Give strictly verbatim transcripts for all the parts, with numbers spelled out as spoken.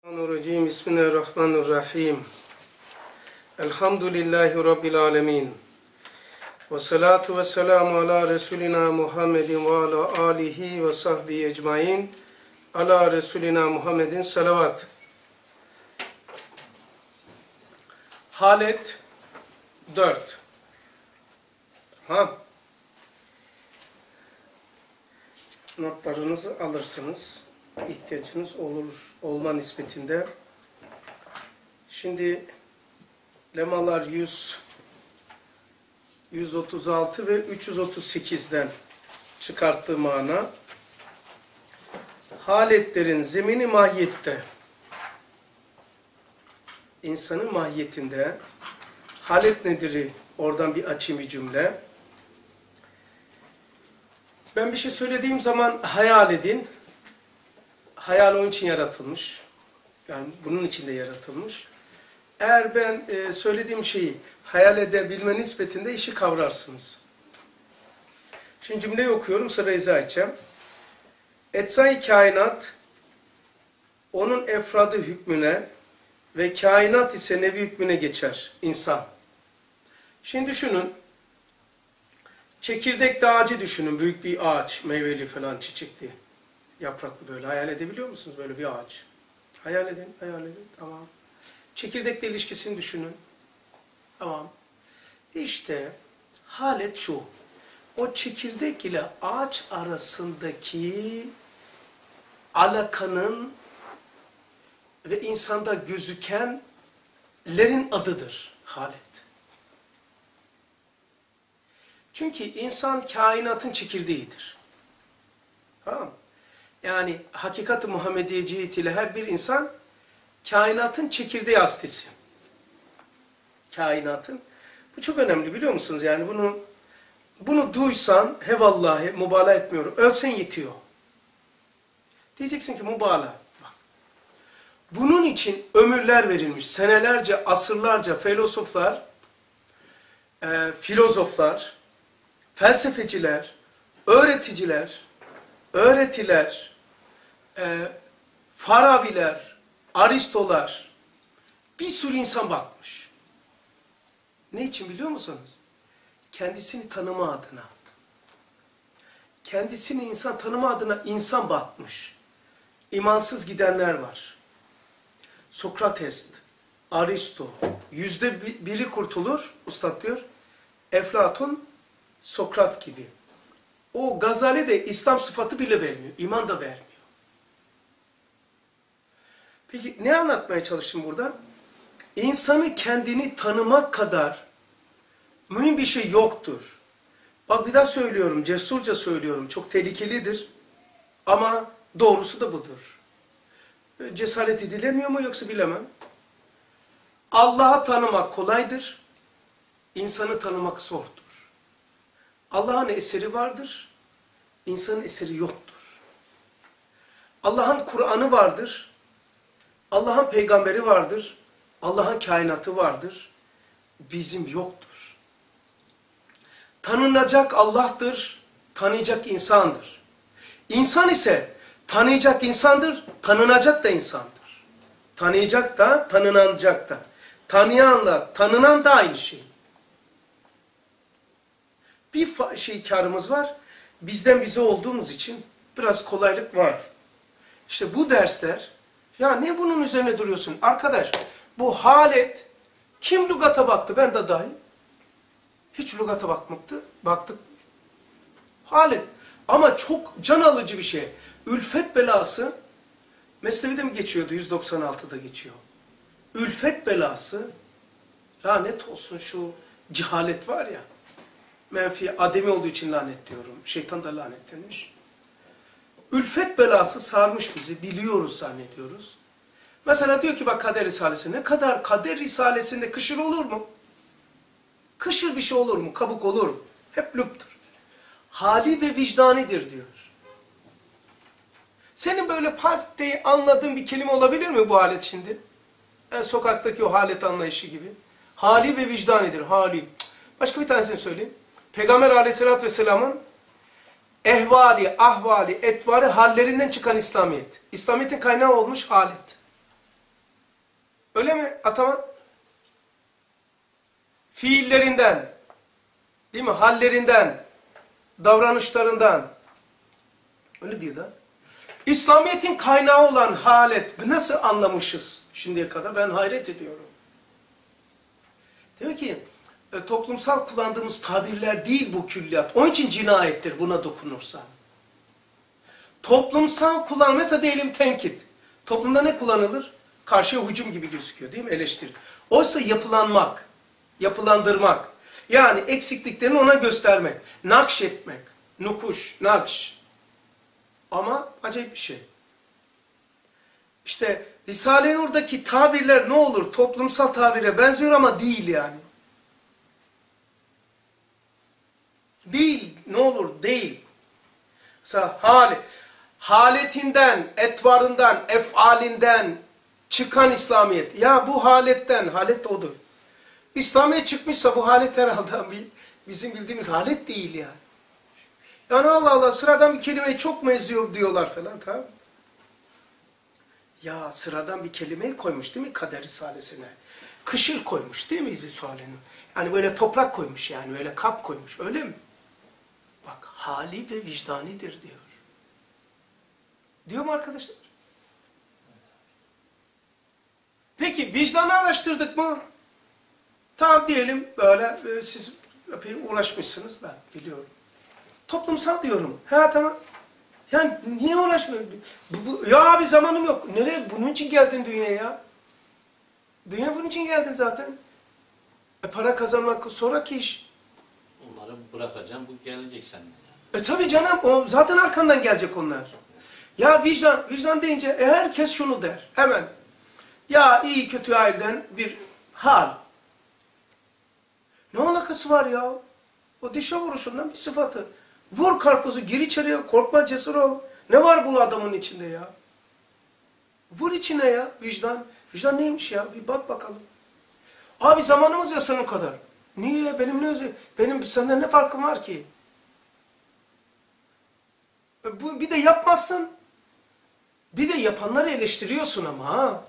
Bismillahirrahmanirrahim. Bismillahirrahmanirrahim. Elhamdülillahi Rabbil alemin. Ve salatu ve selamu ala Resulina Muhammedin ve ala alihi ve sahbihi ecmain. Ala Resulina Muhammedin salavat. Halet dört. Ha. Notlarınızı alırsınız. İhtiyacınız olur olma nispetinde. Şimdi lemalar yüz, yüz otuz altı ve üç yüz otuz sekizden çıkarttığı mana. Haletlerin zemini mahiyette. İnsanın mahiyetinde. Halet nedir? Oradan bir açayım bir cümle. Ben bir şey söylediğim zaman hayal edin. Hayal onun için yaratılmış. Yani bunun için de yaratılmış. Eğer ben e, söylediğim şeyi hayal edebilme nispetinde işi kavrarsınız. Şimdi cümleyi okuyorum, sıra izah edeceğim. Etsai kainat, onun efradı hükmüne ve kainat ise nevi hükmüne geçer, insan. Şimdi düşünün, çekirdekli ağacı düşünün, büyük bir ağaç, meyveli falan, çiçekli. Yapraklı böyle. Hayal edebiliyor musunuz böyle bir ağaç? Hayal edin, hayal edin. Tamam. Çekirdekle ilişkisini düşünün. Tamam. İşte halet şu. O çekirdek ile ağaç arasındaki alakanın ve insanda gözükenlerin adıdır halet. Çünkü insan kainatın çekirdeğidir. Tamam mı? Yani hakikat-ı Muhammediye cihetiyle her bir insan kainatın çekirdeği hastası. Kainatın. Bu çok önemli biliyor musunuz? Yani bunu bunu duysan he vallahi mübalağa etmiyorum. Ölsen yetiyor. Diyeceksin ki mübalağa. Bak. Bunun için ömürler verilmiş. Senelerce, asırlarca filozoflar, e, filozoflar, felsefeciler, öğreticiler, öğretiler, e, Farabiler, Aristolar, bir sürü insan bakmış. Ne için biliyor musunuz? Kendisini tanıma adına. Kendisini insan tanıma adına insan batmış. İmansız gidenler var. Sokrates, Aristo, yüzde biri kurtulur, ustad diyor. Eflatun, Sokrat gibi. O Gazali de İslam sıfatı bile vermiyor. İman da vermiyor. Peki ne anlatmaya çalıştım burada? İnsanı kendini tanımak kadar mühim bir şey yoktur. Bak bir daha söylüyorum, cesurca söylüyorum. Çok tehlikelidir. Ama doğrusu da budur. Cesaret edilemiyor mu yoksa bilemem. Allah'ı tanımak kolaydır. İnsanı tanımak zordur. Allah'ın eseri vardır, insanın eseri yoktur. Allah'ın Kur'an'ı vardır, Allah'ın peygamberi vardır, Allah'ın kainatı vardır, bizim yoktur. Tanınacak Allah'tır, tanıyacak insandır. İnsan ise tanıyacak insandır, tanınacak da insandır. Tanıyacak da, tanınacak da. Tanıyanla tanınan da aynı şey. Bir şey karımız var. Bizden bize olduğumuz için biraz kolaylık var. İşte bu dersler, ya ne bunun üzerine duruyorsun? Arkadaş, bu halet, kim lügata baktı? Ben de dahil. Hiç lügata bakmaktı. Baktık. Halet. Ama çok can alıcı bir şey. Ülfet belası, Mesnevi'de mi geçiyordu? yüz doksan altıda geçiyor. Ülfet belası, lanet olsun şu cehalet var ya. Menfi, ademi olduğu için lanet diyorum. Şeytan da lanetlenmiş. Ülfet belası sarmış bizi. Biliyoruz zannediyoruz. Mesela diyor ki bak Kader Risalesi. Ne kadar Kader Risalesi'nde kışır olur mu? Kışır bir şey olur mu? Kabuk olur mu? Hep lüptür. Hali ve vicdanidir diyor. Senin böyle pat diye anladığın bir kelime olabilir mi bu halet şimdi? Yani sokaktaki o halet anlayışı gibi. Hali ve vicdanidir. Hali. Başka bir tanesini söyleyeyim. Peygamber aleyhissalatü vesselamın ehvali, ahvali, etvari hallerinden çıkan İslamiyet. İslamiyet'in kaynağı olmuş halet. Öyle mi Ataman? Fiillerinden, değil mi? Hallerinden, davranışlarından. Öyle diyor da. İslamiyet'in kaynağı olan halet nasıl anlamışız şimdiye kadar? Ben hayret ediyorum. Demek ki e, toplumsal kullandığımız tabirler değil bu külliyat. Onun için cinayettir buna dokunursa. Toplumsal kullan, mesela diyelim tenkit. Toplumda ne kullanılır? Karşıya hücum gibi gözüküyor değil mi? Eleştiri. Oysa yapılanmak, yapılandırmak. Yani eksikliklerini ona göstermek. Nakşetmek. Nukuş, nakş. Ama acayip bir şey. İşte Risale-i Nur'daki tabirler ne olur? Toplumsal tabire benziyor ama değil yani. Değil, ne olur? Değil. Mesela hali, haletinden, etvarından, efalinden çıkan İslamiyet. Ya bu haletten, halet odur. İslamiyet çıkmışsa bu halet herhalde bir, bizim bildiğimiz halet değil yani. Yani Allah Allah sıradan bir kelimeyi çok mu eziyor diyorlar falan, tamam. Ya sıradan bir kelimeyi koymuş değil mi Kader Risalesi'ne? Kışır koymuş değil mi Risale'nin? Yani böyle toprak koymuş yani, böyle kap koymuş, öyle mi? Bak hali ve vicdanidir diyor. Diyor mu arkadaşlar? Peki vicdanı araştırdık mı? Tamam diyelim böyle e, siz epey uğraşmışsınız da biliyorum. Toplumsal diyorum. Ha tamam. Yani niye uğraşmıyor? Bu, bu, ya abi zamanım yok. Nereye? Bunun için geldin dünyaya ya. Dünya bunun için geldin zaten. E para kazanmak sonraki iş. Onları bırakacağım, bu gelecek seninle yani. E tabi canım, o zaten arkandan gelecek onlar. Ya vicdan, vicdan deyince e, herkes şunu der. Hemen. Ya iyi kötü aileden bir hal. Ne alakası var ya? O dişe vuruşundan bir sıfatı. Vur karpuzu, gir içeriye, korkma, cesur ol. Ne var bu adamın içinde ya? Vur içine ya, vicdan. Vicdan neymiş ya? Bir bak bakalım. Abi zamanımız ya sonuna kadar. Niye? Benim ne özü? Benim senden ne farkım var ki? Bu, bir de yapmazsın. Bir de yapanları eleştiriyorsun ama ha.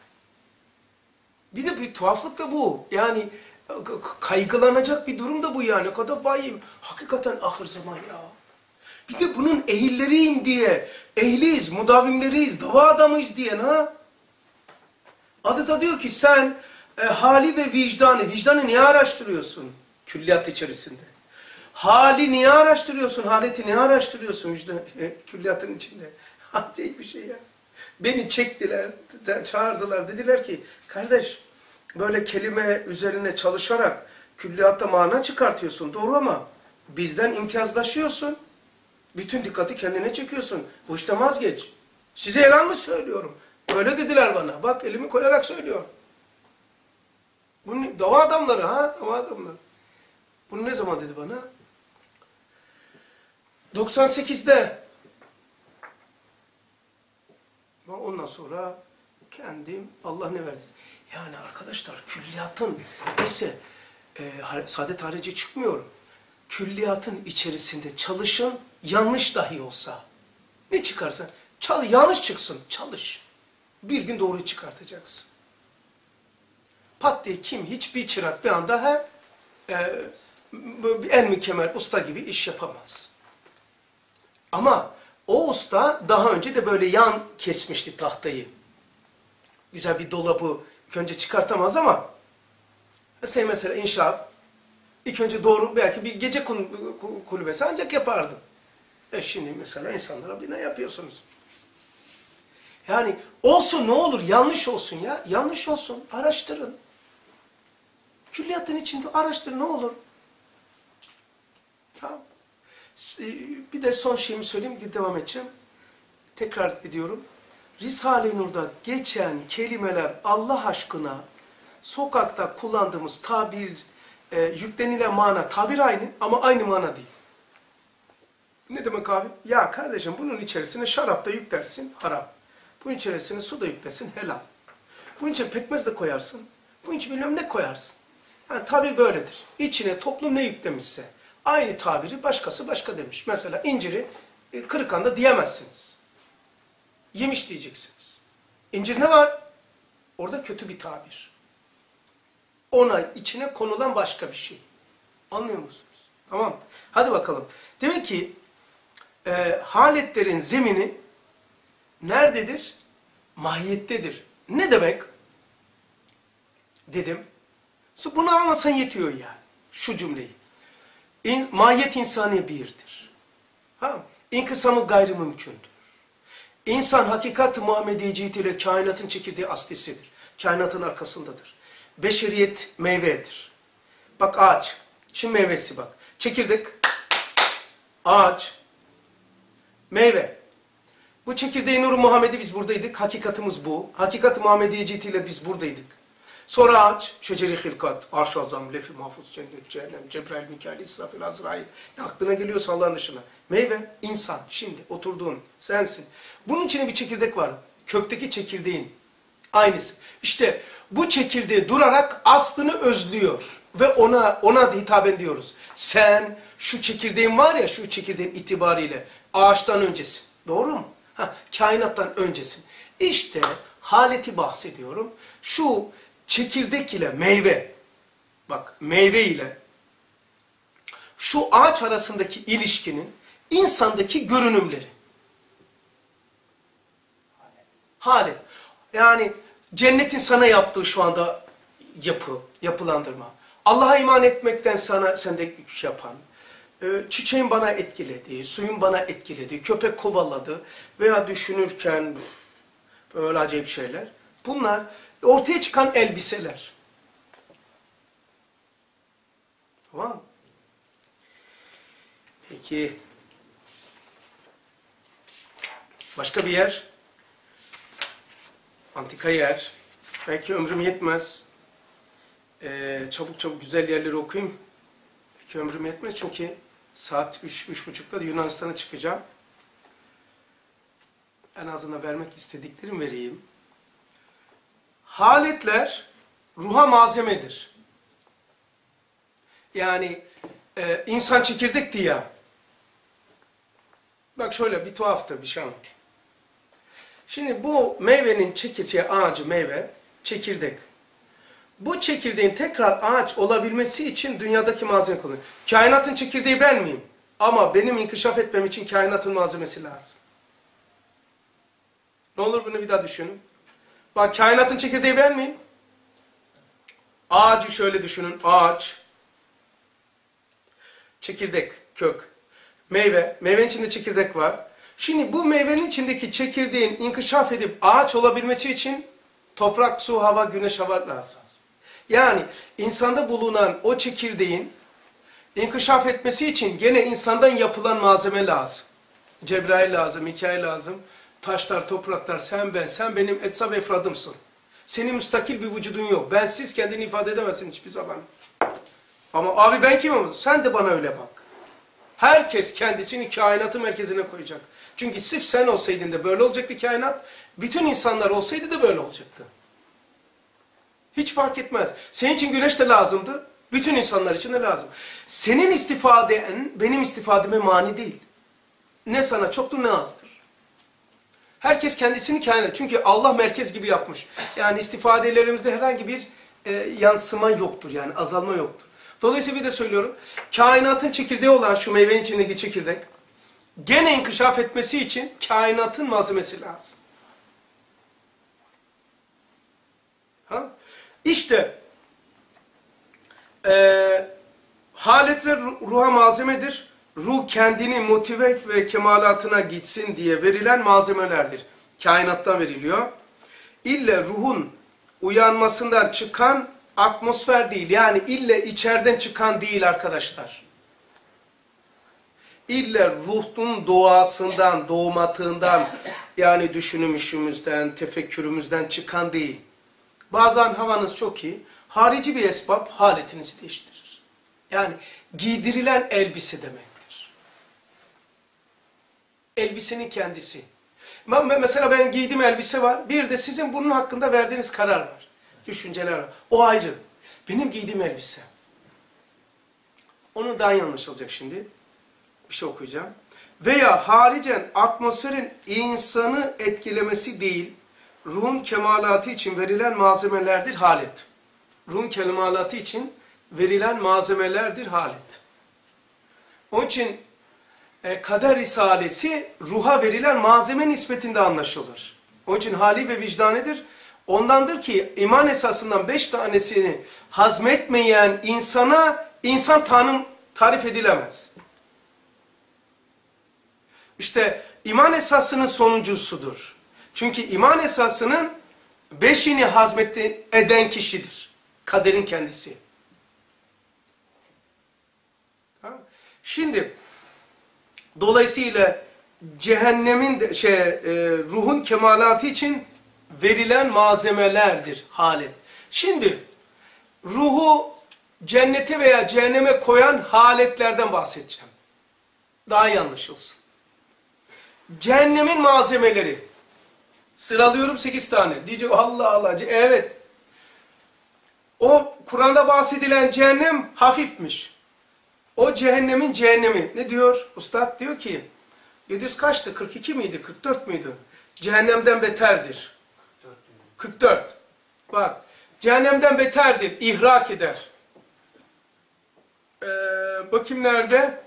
Bir de bir tuhaflık da bu. Yani kaygılanacak bir durum da bu yani. O kadar vahim. Hakikaten ahir zaman ya. Bir de bunun ehilleriyim diye, ehliyiz, mudavimleriyiz, dava adamıyız diyen ha. Adeta diyor ki sen e, hali ve vicdanı, vicdanı niye araştırıyorsun? Külliyat içerisinde. Hali niye araştırıyorsun? Haleti niye araştırıyorsun vicdan, e, külliyatın içinde? Acayip bir şey ya. Beni çektiler, çağırdılar. Dediler ki kardeş böyle kelime üzerine çalışarak külliyatta mana çıkartıyorsun. Doğru ama bizden imtiyazlaşıyorsun. Bütün dikkati kendine çekiyorsun. Bu işte vazgeç. Size yanlış söylüyorum. Böyle dediler bana. Bak elimi koyarak söylüyorum. Bunu dava adamları ha, dava adamları. Bunu ne zaman dedi bana? doksan sekizde. Ondan sonra kendim Allah ne verdi? Yani arkadaşlar külliyatın neyse e, saadet harici çıkmıyorum. Külliyatın içerisinde çalışın, yanlış dahi olsa. Ne çıkarsa çal, yanlış çıksın, çalış. Bir gün doğruyu çıkartacaksın. Pat diye kim, hiçbir çırak bir anda he, e, en mükemmel usta gibi iş yapamaz. Ama o usta daha önce de böyle yan kesmişti tahtayı. Güzel bir dolabı ilk önce çıkartamaz ama mesela, mesela inşaat ilk önce doğru belki bir gece kulübesi ancak yapardın. E şimdi mesela insanlara bir ne yapıyorsunuz? Yani olsun ne olur, yanlış olsun ya. Yanlış olsun, araştırın. Külliyatın içinde araştırın ne olur. Tamam. Bir de son şeyimi söyleyeyim ki devam edeceğim. Tekrar ediyorum. Risale-i Nur'da geçen kelimeler Allah aşkına sokakta kullandığımız tabir, e, yüklenilen mana, tabir aynı ama aynı mana değil. Ne demek abi? Ya kardeşim bunun içerisine şarap da yüklersin, haram. Bunun içerisine su da yüklesin, helal. Bunun içine pekmez de koyarsın. Bunun için bilmem ne koyarsın. Yani tabir böyledir. İçine toplum ne yüklemişse aynı tabiri başkası başka demiş. Mesela inciri e, Kırıkhan'da diyemezsiniz. Yemiş diyeceksiniz. İncir ne var? Orada kötü bir tabir. Ona içine konulan başka bir şey. Anlıyor musunuz? Tamam. Hadi bakalım. Demek ki e, haletlerin zemini nerededir? Mahiyettedir. Ne demek? Dedim. Bunu anlasan yetiyor yani. Şu cümleyi. İn, mahiyet insani birdir. Ha? İnkısamı gayrimümkündür. İnsan hakikat-ı Muhammediye cihetiyle kainatın çekirdeği aslisidir. Kainatın arkasındadır. Beşeriyet meyvedir. Bak ağaç. Çin meyvesi bak. Çekirdek. Ağaç. Meyve. Bu çekirdeğin nuru Muhammed'i biz buradaydık. Hakikatımız bu. Hakikat-ı Muhammediye cihetiyle biz buradaydık. Sonra ağaç, şeceri hilkat, arş-ı azam, lef-i mahfuz, cennet, cehennem, Cebrail, Mikail, İsrafil, Azrail. Ne aklına geliyorsa Allah'ın dışına. Meyve, insan. Şimdi oturduğun sensin. Bunun içinde bir çekirdek var. Kökteki çekirdeğin aynısı. İşte bu çekirdeği durarak aslını özlüyor. Ve ona ona hitaben diyoruz. Sen şu çekirdeğin var ya, şu çekirdeğin itibariyle ağaçtan öncesin. Doğru mu? Ha, kainattan öncesin. İşte haleti bahsediyorum. Şu çekirdek ile meyve, bak meyve ile şu ağaç arasındaki ilişkinin insandaki görünümleri. Halet. Yani cennetin sana yaptığı şu anda yapı, yapılandırma. Allah'a iman etmekten sana sende güç yapan, çiçeğin bana etkiledi, suyun bana etkiledi, köpek kovaladı veya düşünürken böyle acayip şeyler. Bunlar ortaya çıkan elbiseler. Tamam mı? Peki. Başka bir yer. Antika yer. Belki ömrüm yetmez. Ee, çabuk çabuk güzel yerleri okuyayım. Belki ömrüm yetmez çünkü saat üç, üç buçukta da Yunanistan'a çıkacağım. En azından vermek istediklerimi vereyim. Haletler ruha malzemedir. Yani e, insan çekirdekti ya. Bak şöyle bir tuhaftır bir şey anlatayım. Şimdi bu meyvenin çekirdeği, ağacı meyve, çekirdek. Bu çekirdeğin tekrar ağaç olabilmesi için dünyadaki malzeme kullanıyor. Kainatın çekirdeği ben miyim? Ama benim inkişaf etmem için kainatın malzemesi lazım. Ne olur bunu bir daha düşünün. Bak kainatın çekirdeği ben miyim? Ağacı şöyle düşünün. Ağaç. Çekirdek, kök. Meyve. Meyvenin içinde çekirdek var. Şimdi bu meyvenin içindeki çekirdeğin inkişaf edip ağaç olabilmesi için toprak, su, hava, güneş, hava lazım. Yani insanda bulunan o çekirdeğin inkişaf etmesi için gene insandan yapılan malzeme lazım. Cebrail lazım, Mikail lazım. Taşlar, topraklar, sen ben, sen benim etsab efradımsın. Senin müstakil bir vücudun yok. Bensiz kendini ifade edemezsin hiçbir zaman. Ama abi ben kimim? Sen de bana öyle bak. Herkes kendisini kainatın merkezine koyacak. Çünkü sırf sen olsaydın da böyle olacaktı kainat. Bütün insanlar olsaydı da böyle olacaktı. Hiç fark etmez. Senin için güneş de lazımdı. Bütün insanlar için de lazım. Senin istifaden benim istifademe mani değil. Ne sana çoktur ne azdır. Herkes kendisini kainat. Çünkü Allah merkez gibi yapmış. Yani istifadelerimizde herhangi bir e, yansıma yoktur. Yani azalma yoktur. Dolayısıyla bir de söylüyorum. Kainatın çekirdeği olan şu meyvenin içindeki çekirdek gene inkişaf etmesi için kainatın malzemesi lazım. Ha? İşte e, haletler ruha malzemedir. Ruh kendini motive ve kemalatına gitsin diye verilen malzemelerdir. Kainattan veriliyor. İlle ruhun uyanmasından çıkan atmosfer değil. Yani ille içeriden çıkan değil arkadaşlar. İlle ruhun doğasından, doğmatığından yani düşünümüşümüzden, tefekkürümüzden çıkan değil. Bazen havanız çok iyi. Harici bir esbab haletinizi değiştirir. Yani giydirilen elbise demektir. Elbisenin kendisi. Mesela ben giydiğim elbise var. Bir de sizin bunun hakkında verdiğiniz karar var. Düşünceler var. O ayrı. Benim giydiğim elbise. Onu daha iyi anlaşılacak şimdi. Bir şey okuyacağım. Veya haricen atmosferin insanı etkilemesi değil, ruhun kemalatı için verilen malzemelerdir halet. Ruhun kemalatı için verilen malzemelerdir halet. Onun için e, kader risalesi ruha verilen malzeme nispetinde anlaşılır. Onun için hali ve vicdanidir. Ondandır ki iman esasından beş tanesini hazmetmeyen insana insan tanım tarif edilemez. İşte iman esasının sonuncusudur. Çünkü iman esasının beşini hazmetti eden kişidir. Kaderin kendisi. Tamam. Şimdi dolayısıyla cehennemin de, şey e, ruhun kemalatı için verilen malzemelerdir halet. Şimdi ruhu cennete veya cehenneme koyan haletlerden bahsedeceğim. Daha iyi anlaşılsın. Cehennemin malzemeleri. Sıralıyorum sekiz tane. Diyecek Allah Allah. Evet. O Kur'an'da bahsedilen cehennem hafifmiş. O cehennemin cehennemi. Ne diyor? Ustad diyor ki yedi yüz kaçtı? kırk iki miydi? kırk dört müydü? Cehennemden beterdir. kırk dört. Bak. Cehennemden beterdir. İhrak eder. Ee, bakayım nerede?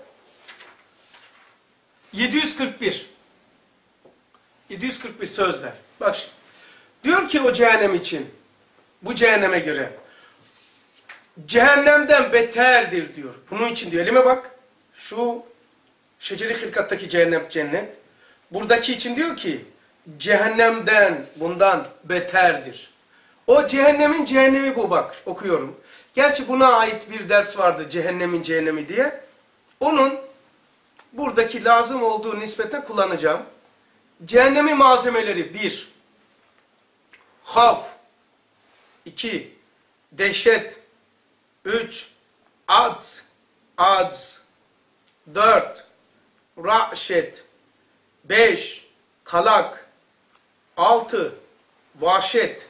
yedi yüz kırk bir. yedi yüz kırk bir sözler. Bak şimdi. Diyor ki o cehennem için. Bu cehenneme göre. Cehennemden beterdir diyor. Bunun için diyor. Elime bak. Şu şeceri hilkattaki cehennem cennet. Buradaki için diyor ki cehennemden bundan beterdir. O cehennemin cehennemi bu bak. Okuyorum. Gerçi buna ait bir ders vardı. Cehennemin cehennemi diye. Onun buradaki lazım olduğu nispete kullanacağım. Cehennemin malzemeleri bir. Haf. iki. Dehşet. üç. Adz. Adz. dört. Ra'şet. beş. Kalak. altı. Vahşet.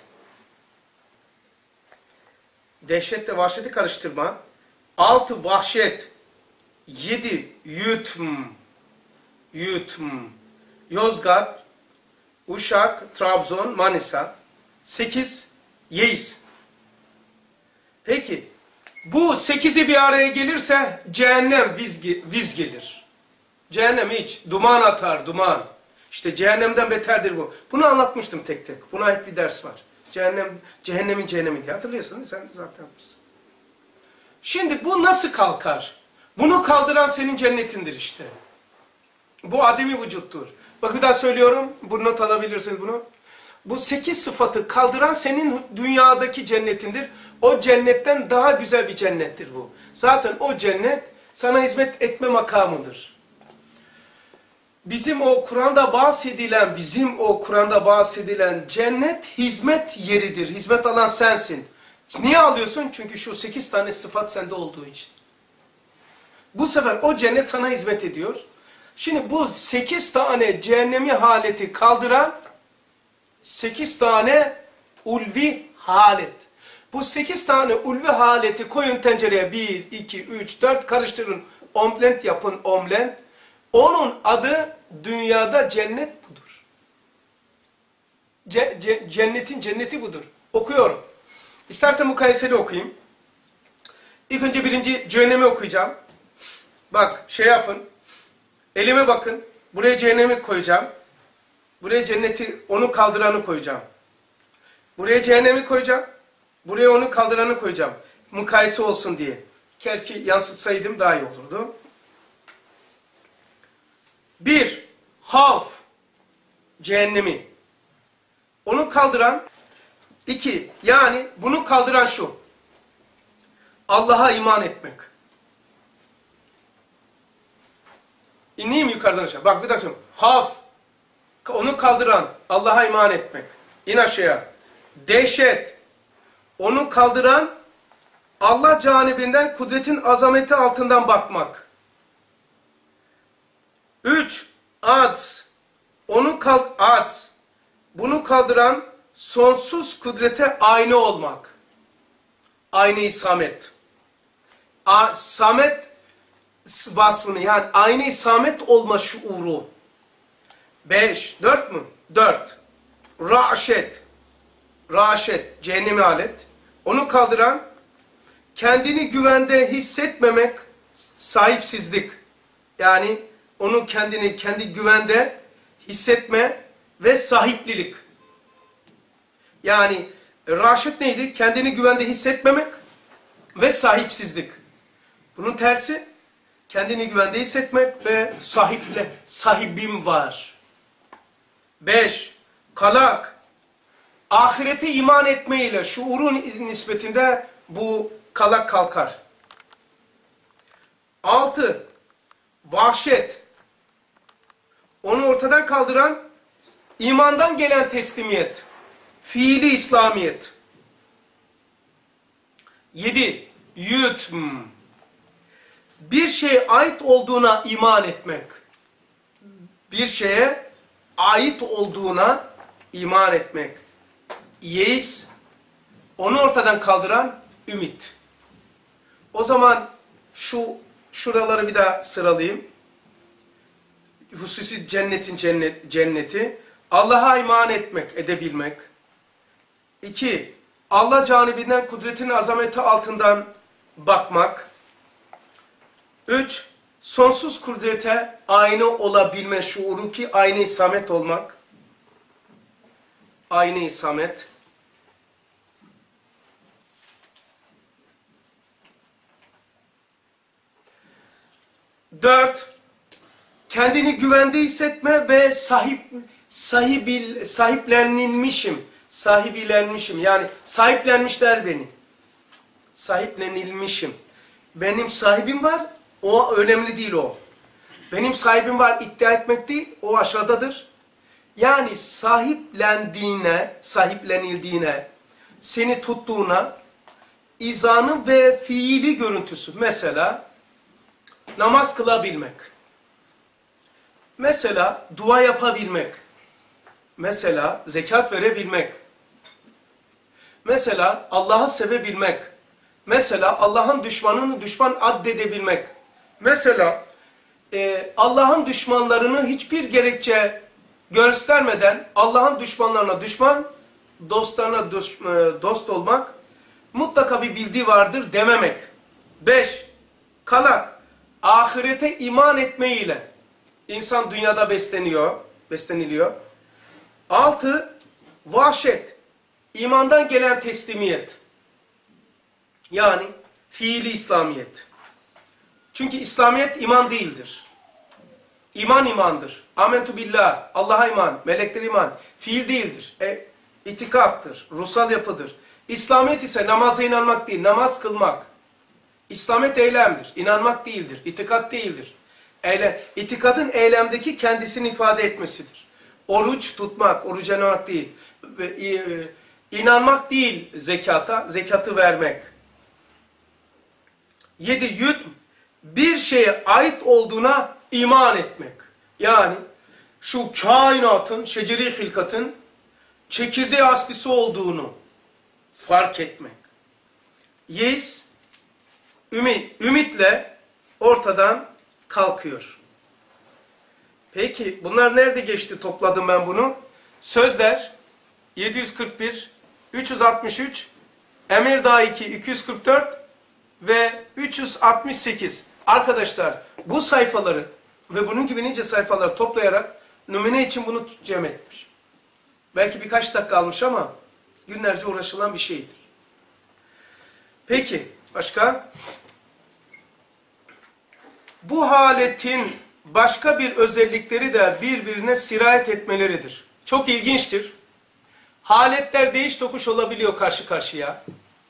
Dehşetle vahşeti karıştırma. altı. Vahşet. yedi. Yutm. Yutm. Yozgat, Uşak, Trabzon, Manisa. sekiz. Yeis. Peki. Bu sekizi bir araya gelirse cehennem viz, viz gelir. Cehennem hiç. Duman atar, duman. İşte cehennemden beterdir bu. Bunu anlatmıştım tek tek. Buna ait bir ders var. Cehennem, cehennemin cehennemi diye. Hatırlıyorsun değil mi? Sen zaten yapmışsın. Şimdi bu nasıl kalkar? Bunu kaldıran senin cennetindir işte. Bu ademi vücuttur. Bak bir daha söylüyorum. Bu not alabilirsiniz bunu. Bu sekiz sıfatı kaldıran senin dünyadaki cennetindir. O cennetten daha güzel bir cennettir bu. Zaten o cennet sana hizmet etme makamıdır. Bizim o Kur'an'da bahsedilen, bizim o Kur'an'da bahsedilen cennet hizmet yeridir. Hizmet alan sensin. Niye alıyorsun? Çünkü şu sekiz tane sıfat sende olduğu için. Bu sefer o cennet sana hizmet ediyor. Şimdi bu sekiz tane cehennemi haleti kaldıran sekiz tane ulvi halet. Bu sekiz tane ulvi haleti koyun tencereye bir, iki, üç, dört karıştırın. Omlet yapın omlet. Onun adı dünyada cennet budur. Ce, ce, cennetin cenneti budur. Okuyorum. İstersen mukayeseli okuyayım. İlk önce birinci cehennemi okuyacağım. Bak şey yapın. Elime bakın. Buraya cehennemi koyacağım. Buraya cenneti, onu kaldıranı koyacağım. Buraya cehennemi koyacağım. Buraya onu kaldıranı koyacağım. Mukayese olsun diye. Gerçi yansıtsaydım daha iyi olurdu. Bir, havf. Cehennemi. Onu kaldıran. İki, yani bunu kaldıran şu. Allah'a iman etmek. İneyim yukarıdan aşağı. Bak bir daha söyleyeyim. Havf. Onu kaldıran. Allah'a iman etmek. İn aşağıya. Dehşet. Onu kaldıran Allah canibinden kudretin azameti altından bakmak. Üç. Adz. Onu kal adz. Bunu kaldıran sonsuz kudrete aynı olmak. Aynı samet. A, samet vasfını yani aynı samet olma şuuru. Beş. Dört mü? Dört. raşet, raşet, cehennemi alet. Onu kaldıran, kendini güvende hissetmemek, sahipsizlik. Yani onu kendini kendi güvende hissetme ve sahiplilik. Yani raşet neydi? Kendini güvende hissetmemek ve sahipsizlik. Bunun tersi, kendini güvende hissetmek ve sahiple, sahibim var. Beş, kalak. Ahirete iman etmeyle şuurun nispetinde bu kalak kalkar. Altı, vahşet. Onu ortadan kaldıran imandan gelen teslimiyet. Fiili İslamiyet. Yedi, yutm. Bir şeye ait olduğuna iman etmek. Bir şeye ait olduğuna iman etmek. Yeis, onu ortadan kaldıran ümit. O zaman şu şuraları bir daha sıralayayım. Hususi cennetin cennet, cenneti. Allah'a iman etmek, edebilmek. İki, Allah canibinden kudretinin azameti altından bakmak. Üç, sonsuz kudrete aynı olabilme şuuru ki aynı isamet olmak. Aynı isamet. Dört, kendini güvende hissetme ve sahip sahibil, sahiplenilmişim. Sahibilenmişim. Yani sahiplenmişler beni. Sahiplenilmişim. Benim sahibim var. O önemli değil o. Benim sahibim var iddia etmek değil. O aşağıdadır. Yani sahiplendiğine, sahiplenildiğine, seni tuttuğuna izanı ve fiili görüntüsü. Mesela namaz kılabilmek. Mesela dua yapabilmek. Mesela zekat verebilmek. Mesela Allah'ı sevebilmek. Mesela Allah'ın düşmanını düşman addedebilmek. Mesela e, Allah'ın düşmanlarını hiçbir gerekçe göstermeden Allah'ın düşmanlarına düşman, dostlarına dost, e, dost olmak, mutlaka bir bildiği vardır dememek. Beş, kalak, ahirete iman etmeyle insan dünyada besleniyor, besleniliyor. Altı, vahşet, imandan gelen teslimiyet. Yani fiili İslamiyet. Çünkü İslamiyet iman değildir. İman imandır. Amentu billah, Allah'a iman, meleklere iman. Fiil değildir. E, itikattır, ruhsal yapıdır. İslamiyet ise namaza inanmak değil, namaz kılmak. İslamiyet eylemdir, inanmak değildir, itikat değildir. Eyle, itikadın eylemdeki kendisini ifade etmesidir. Oruç tutmak, oruç inanmak değil. İnanmak değil zekata, zekatı vermek. Yedi, yutm, bir şeye ait olduğuna iman etmek. Yani şu kainatın, şeceri hilkatın çekirdeği aslisi olduğunu fark etmek. Yeis, ümit, ümitle ortadan kalkıyor. Peki bunlar nerede geçti, topladım ben bunu? Sözler yedi yüz kırk bir, üç yüz altmış üç, Emirdağ iki iki yüz kırk dört ve üç yüz altmış sekiz. Arkadaşlar bu sayfaları ve bunun gibi nice sayfaları toplayarak numune için bunu cem etmiş. Belki birkaç dakika almış ama günlerce uğraşılan bir şeydir. Peki başka? Bu haletin başka bir özellikleri de birbirine sirayet etmeleridir. Çok ilginçtir. Haletler değiş tokuş olabiliyor karşı karşıya.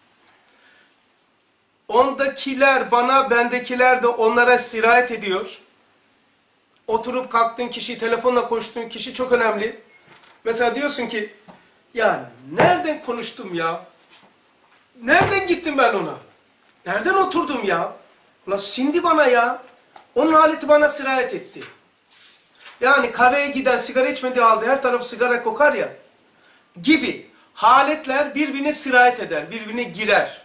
Ondakiler bana, bendekiler de onlara sirayet ediyor. Oturup kalktığın kişi, telefonla konuştuğun kişi çok önemli. Mesela diyorsun ki, ya nereden konuştum ya? Nereden gittim ben ona? Nereden oturdum ya? Ulan sindi bana ya. Onun haleti bana sirayet etti. Yani kahveye giden, sigara içmediği halde her tarafı sigara kokar ya. Gibi haletler birbirine sirayet eder, birbirine girer.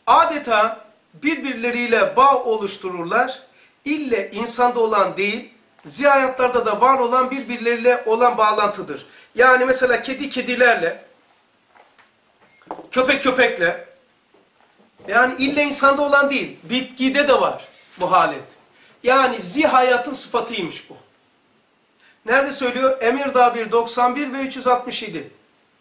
Adeta birbirleriyle bağ oluştururlar. İlle insanda olan değil, zihayatlarda da var olan birbirleriyle olan bağlantıdır. Yani mesela kedi kedilerle, köpek köpekle, yani ille insanda olan değil, bitkide de var bu halet. Yani zihayatın sıfatıymış bu. Nerede söylüyor? Emirdağ bir doksan bir ve üç yüz altmış yedi.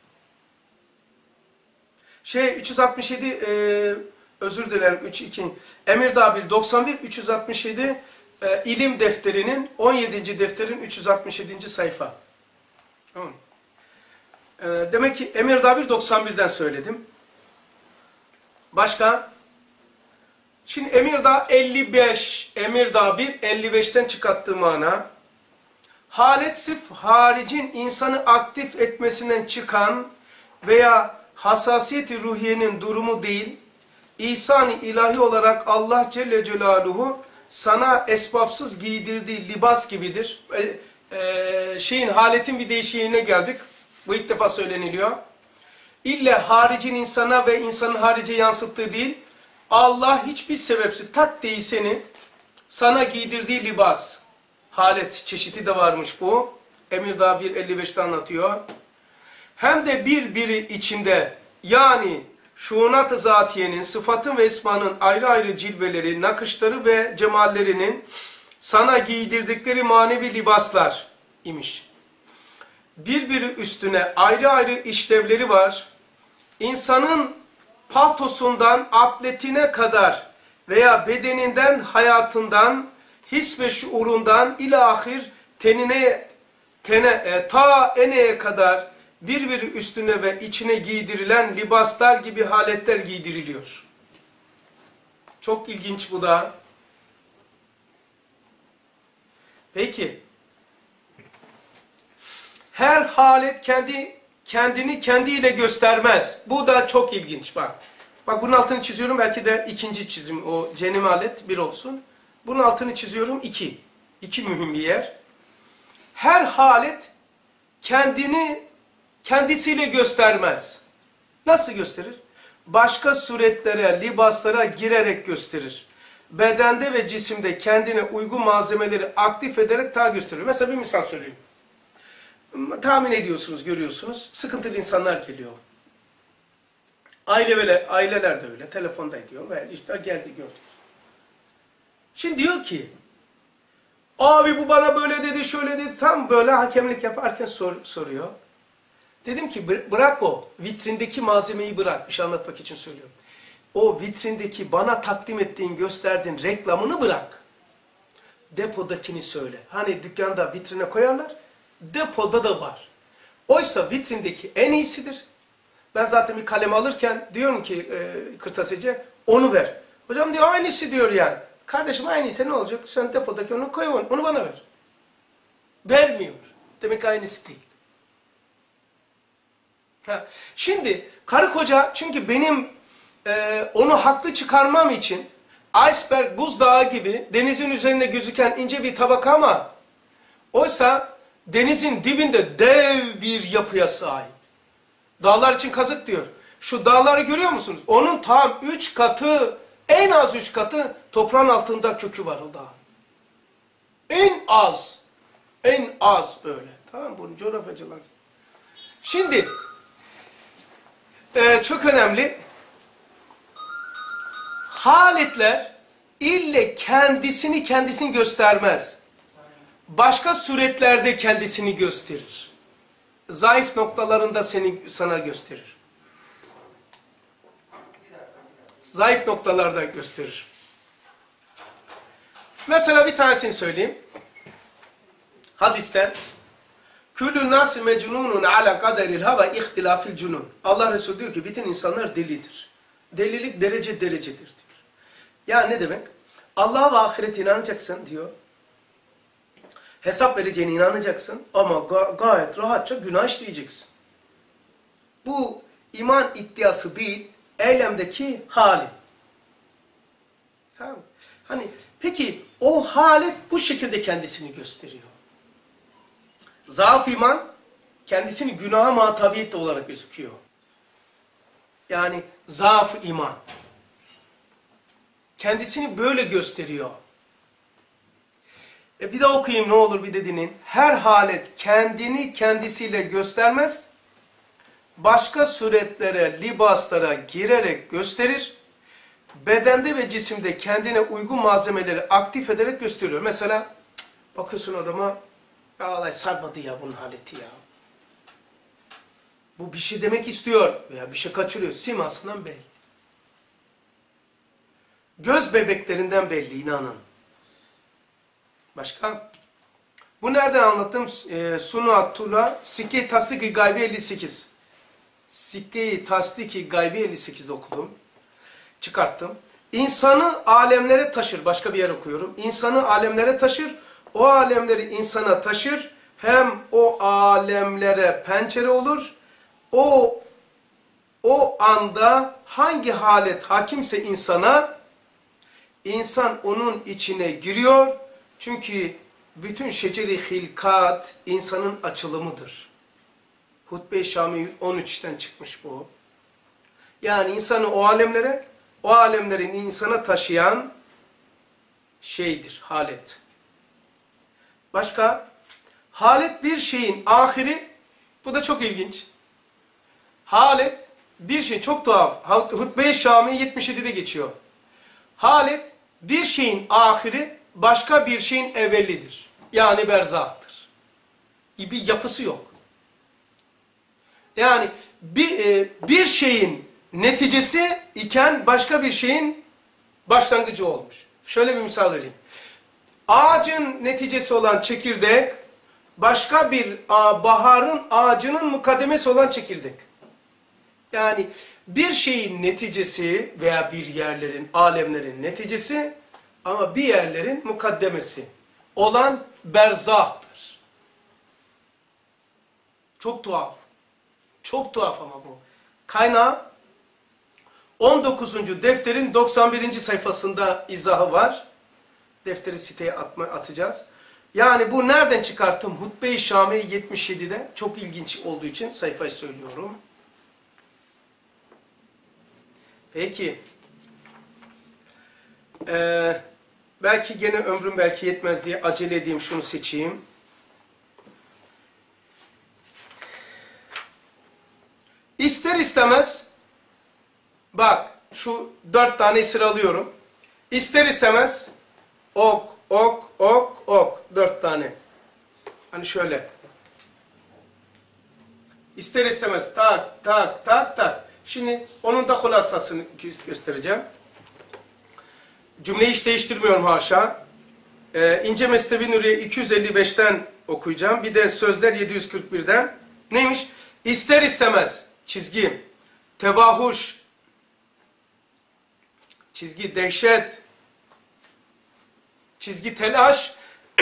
Şey üç yüz altmış yedi, e, özür dilerim üç iki. Emirdağ bir doksan bir, üç yüz altmış yedi e, ilim defterinin on yedinci defterin üç yüz altmış yedinci sayfa. Tamam. E, demek ki Emirdağ bir doksan birden söyledim. Başka? Şimdi Emirdağ elli beş, Emirdağ bir elli beşten çıkarttığı mana. Halet sırf haricin insanı aktif etmesinden çıkan veya hassasiyeti ruhiyenin durumu değil, ihsan-ı ilahi olarak Allah Celle Celaluhu sana esbapsız giydirdiği libas gibidir. E, e, şeyin, haletin bir değişiğine geldik. Bu ilk defa söyleniliyor. İlle haricin insana ve insanın harice yansıttığı değil, Allah hiçbir sebepsiz tak değil seni sana giydirdiği libas. Halet çeşidi de varmış bu. Emirdağ bir elli beşte anlatıyor. Hem de birbiri içinde, yani şuunat-ı zatiyenin, sıfatın ve esmanın ayrı ayrı cilveleri, nakışları ve cemallerinin sana giydirdikleri manevi libaslar imiş. Birbiri üstüne ayrı ayrı işlevleri var. İnsanın paltosundan atletine kadar veya bedeninden, hayatından, his ve şuurundan ilahir tenine, tene, e, ta eneye kadar birbiri üstüne ve içine giydirilen libaslar gibi haletler giydiriliyor. Çok ilginç bu da. Peki. Her halet kendi kendini kendiyle göstermez. Bu da çok ilginç bak. Bak bunun altını çiziyorum, belki de ikinci çizim o cenim halet bir olsun. Bunun altını çiziyorum iki. İki mühim bir yer. Her halet kendini kendisiyle göstermez. Nasıl gösterir? Başka suretlere, libaslara girerek gösterir. Bedende ve cisimde kendine uygun malzemeleri aktif ederek daha gösterir. Mesela bir misal söyleyeyim. Tahmin ediyorsunuz, görüyorsunuz. Sıkıntılı insanlar geliyor. Aile, aileler de öyle. Telefonda ediyor ve işte geldi gördünüz. Şimdi diyor ki, abi bu bana böyle dedi, şöyle dedi. Tam böyle hakemlik yaparken sor, soruyor. Dedim ki bırak o. Vitrindeki malzemeyi bırak. Bir şey anlatmak için söylüyorum. O vitrindeki bana takdim ettiğin, gösterdiğin reklamını bırak. Depodakini söyle. Hani dükkanda vitrine koyarlar. Depoda da var. Oysa vitrindeki en iyisidir. Ben zaten bir kalem alırken diyorum ki e, kırtasiyeciye onu ver. Hocam diyor aynısı diyor yani. Kardeşim aynıysa ne olacak? Sen depodaki onu koy onu, onu bana ver. Vermiyor. Demek aynısı değil. Ha. Şimdi karı koca, çünkü benim e, onu haklı çıkarmam için iceberg, buzdağı gibi denizin üzerinde gözüken ince bir tabaka ama oysa denizin dibinde dev bir yapıya sahip. Dağlar için kazık diyor. Şu dağları görüyor musunuz? Onun tam üç katı, en az üç katı toprağın altında kökü var o dağın. En az. En az böyle. Tamam mı? Bunu coğrafyacılar. Şimdi e, çok önemli. Haletler ille kendisini kendisini göstermez. Başka suretlerde kendisini gösterir. Zayıf noktalarında seni sana gösterir. Zayıf noktalarda gösterir. Mesela bir tanesini söyleyeyim. Hadisten Küllü nâsi mecnûnun ala kaderil hava ihtilafil cunun. Allah Resulü diyor ki bütün insanlar delidir. Delilik derece derecedir diyor. Ya ne demek? Allah'a ve ahirete inanacaksın diyor. Hesap vereceğine inanacaksın ama ga gayet rahatça günah işleyeceksin. Bu iman iddiası değil, eylemdeki hali. Tamam mı? Hani peki o halet bu şekilde kendisini gösteriyor. Zaaf iman kendisini günaha muhatabiyet olarak gözüküyor. Yani zaaf iman. Kendisini böyle gösteriyor. E bir daha okuyayım ne olur bir de dinleyin. Her halet kendini kendisiyle göstermez. Başka suretlere, libaslara girerek gösterir. Bedende ve cisimde kendine uygun malzemeleri aktif ederek gösteriyor. Mesela bakıyorsun adama, ya Allah sarmadı ya bunun haleti ya. Bu bir şey demek istiyor veya bir şey kaçırıyor. Simasından belli. Göz bebeklerinden belli, inanın. Başka? Bu nereden anlattım? E, Sunu Attula, Sikke-i Tasdik-i Gaybi elli sekiz. Sikke-i Tasdik-i Gaybi elli sekizde okudum. Çıkarttım. İnsanı alemlere taşır. Başka bir yer okuyorum. İnsanı alemlere taşır. O alemleri insana taşır. Hem o alemlere pencere olur. O o anda hangi halet hakimse insana, insan onun içine giriyor. Çünkü bütün şeceri hilkat insanın açılımıdır. Hutbe-i Şami on üçten çıkmış bu. Yani insanı o alemlere, o alemlerin insana taşıyan şeydir, halet. Başka? Halet bir şeyin ahiri, bu da çok ilginç. Halet bir şey, çok tuhaf. Hutbe-i Şami yetmiş yedide geçiyor. Halet bir şeyin ahiri, başka bir şeyin evvelidir. Yani berzahtır. Bir yapısı yok. Yani bir, e, bir şeyin neticesi iken başka bir şeyin başlangıcı olmuş. Şöyle bir misal vereyim. Ağacın neticesi olan çekirdek, başka bir a, baharın ağacının mukaddemesi olan çekirdek. Yani bir şeyin neticesi veya bir yerlerin, alemlerin neticesi ama bir yerlerin mukaddemesi olan berzahtır. Çok tuhaf. Çok tuhaf ama bu. Kaynağı on dokuzuncu defterin doksan birinci sayfasında izahı var. Defteri siteye atma, atacağız. Yani bu nereden çıkarttım? Hutbe-i Şami yetmiş yedide. Çok ilginç olduğu için sayfayı söylüyorum. Peki. Ee, belki gene ömrüm belki yetmez diye acele edeyim, şunu seçeyim. İster istemez, bak şu dört tane sıralıyorum. İster istemez, ok, ok, ok, ok. Dört tane. Hani şöyle. İster istemez, tak, tak, tak, tak. Şimdi onun da hulasasını göstereceğim. Cümleyi hiç değiştirmiyorum haşa. Ee, İnce Mesnevi Nuriye iki yüz elli beşten okuyacağım. Bir de Sözler yedi yüz kırk birden. Neymiş? İster istemez, çizgi, tevahuş, çizgi, dehşet, çizgi, telaş,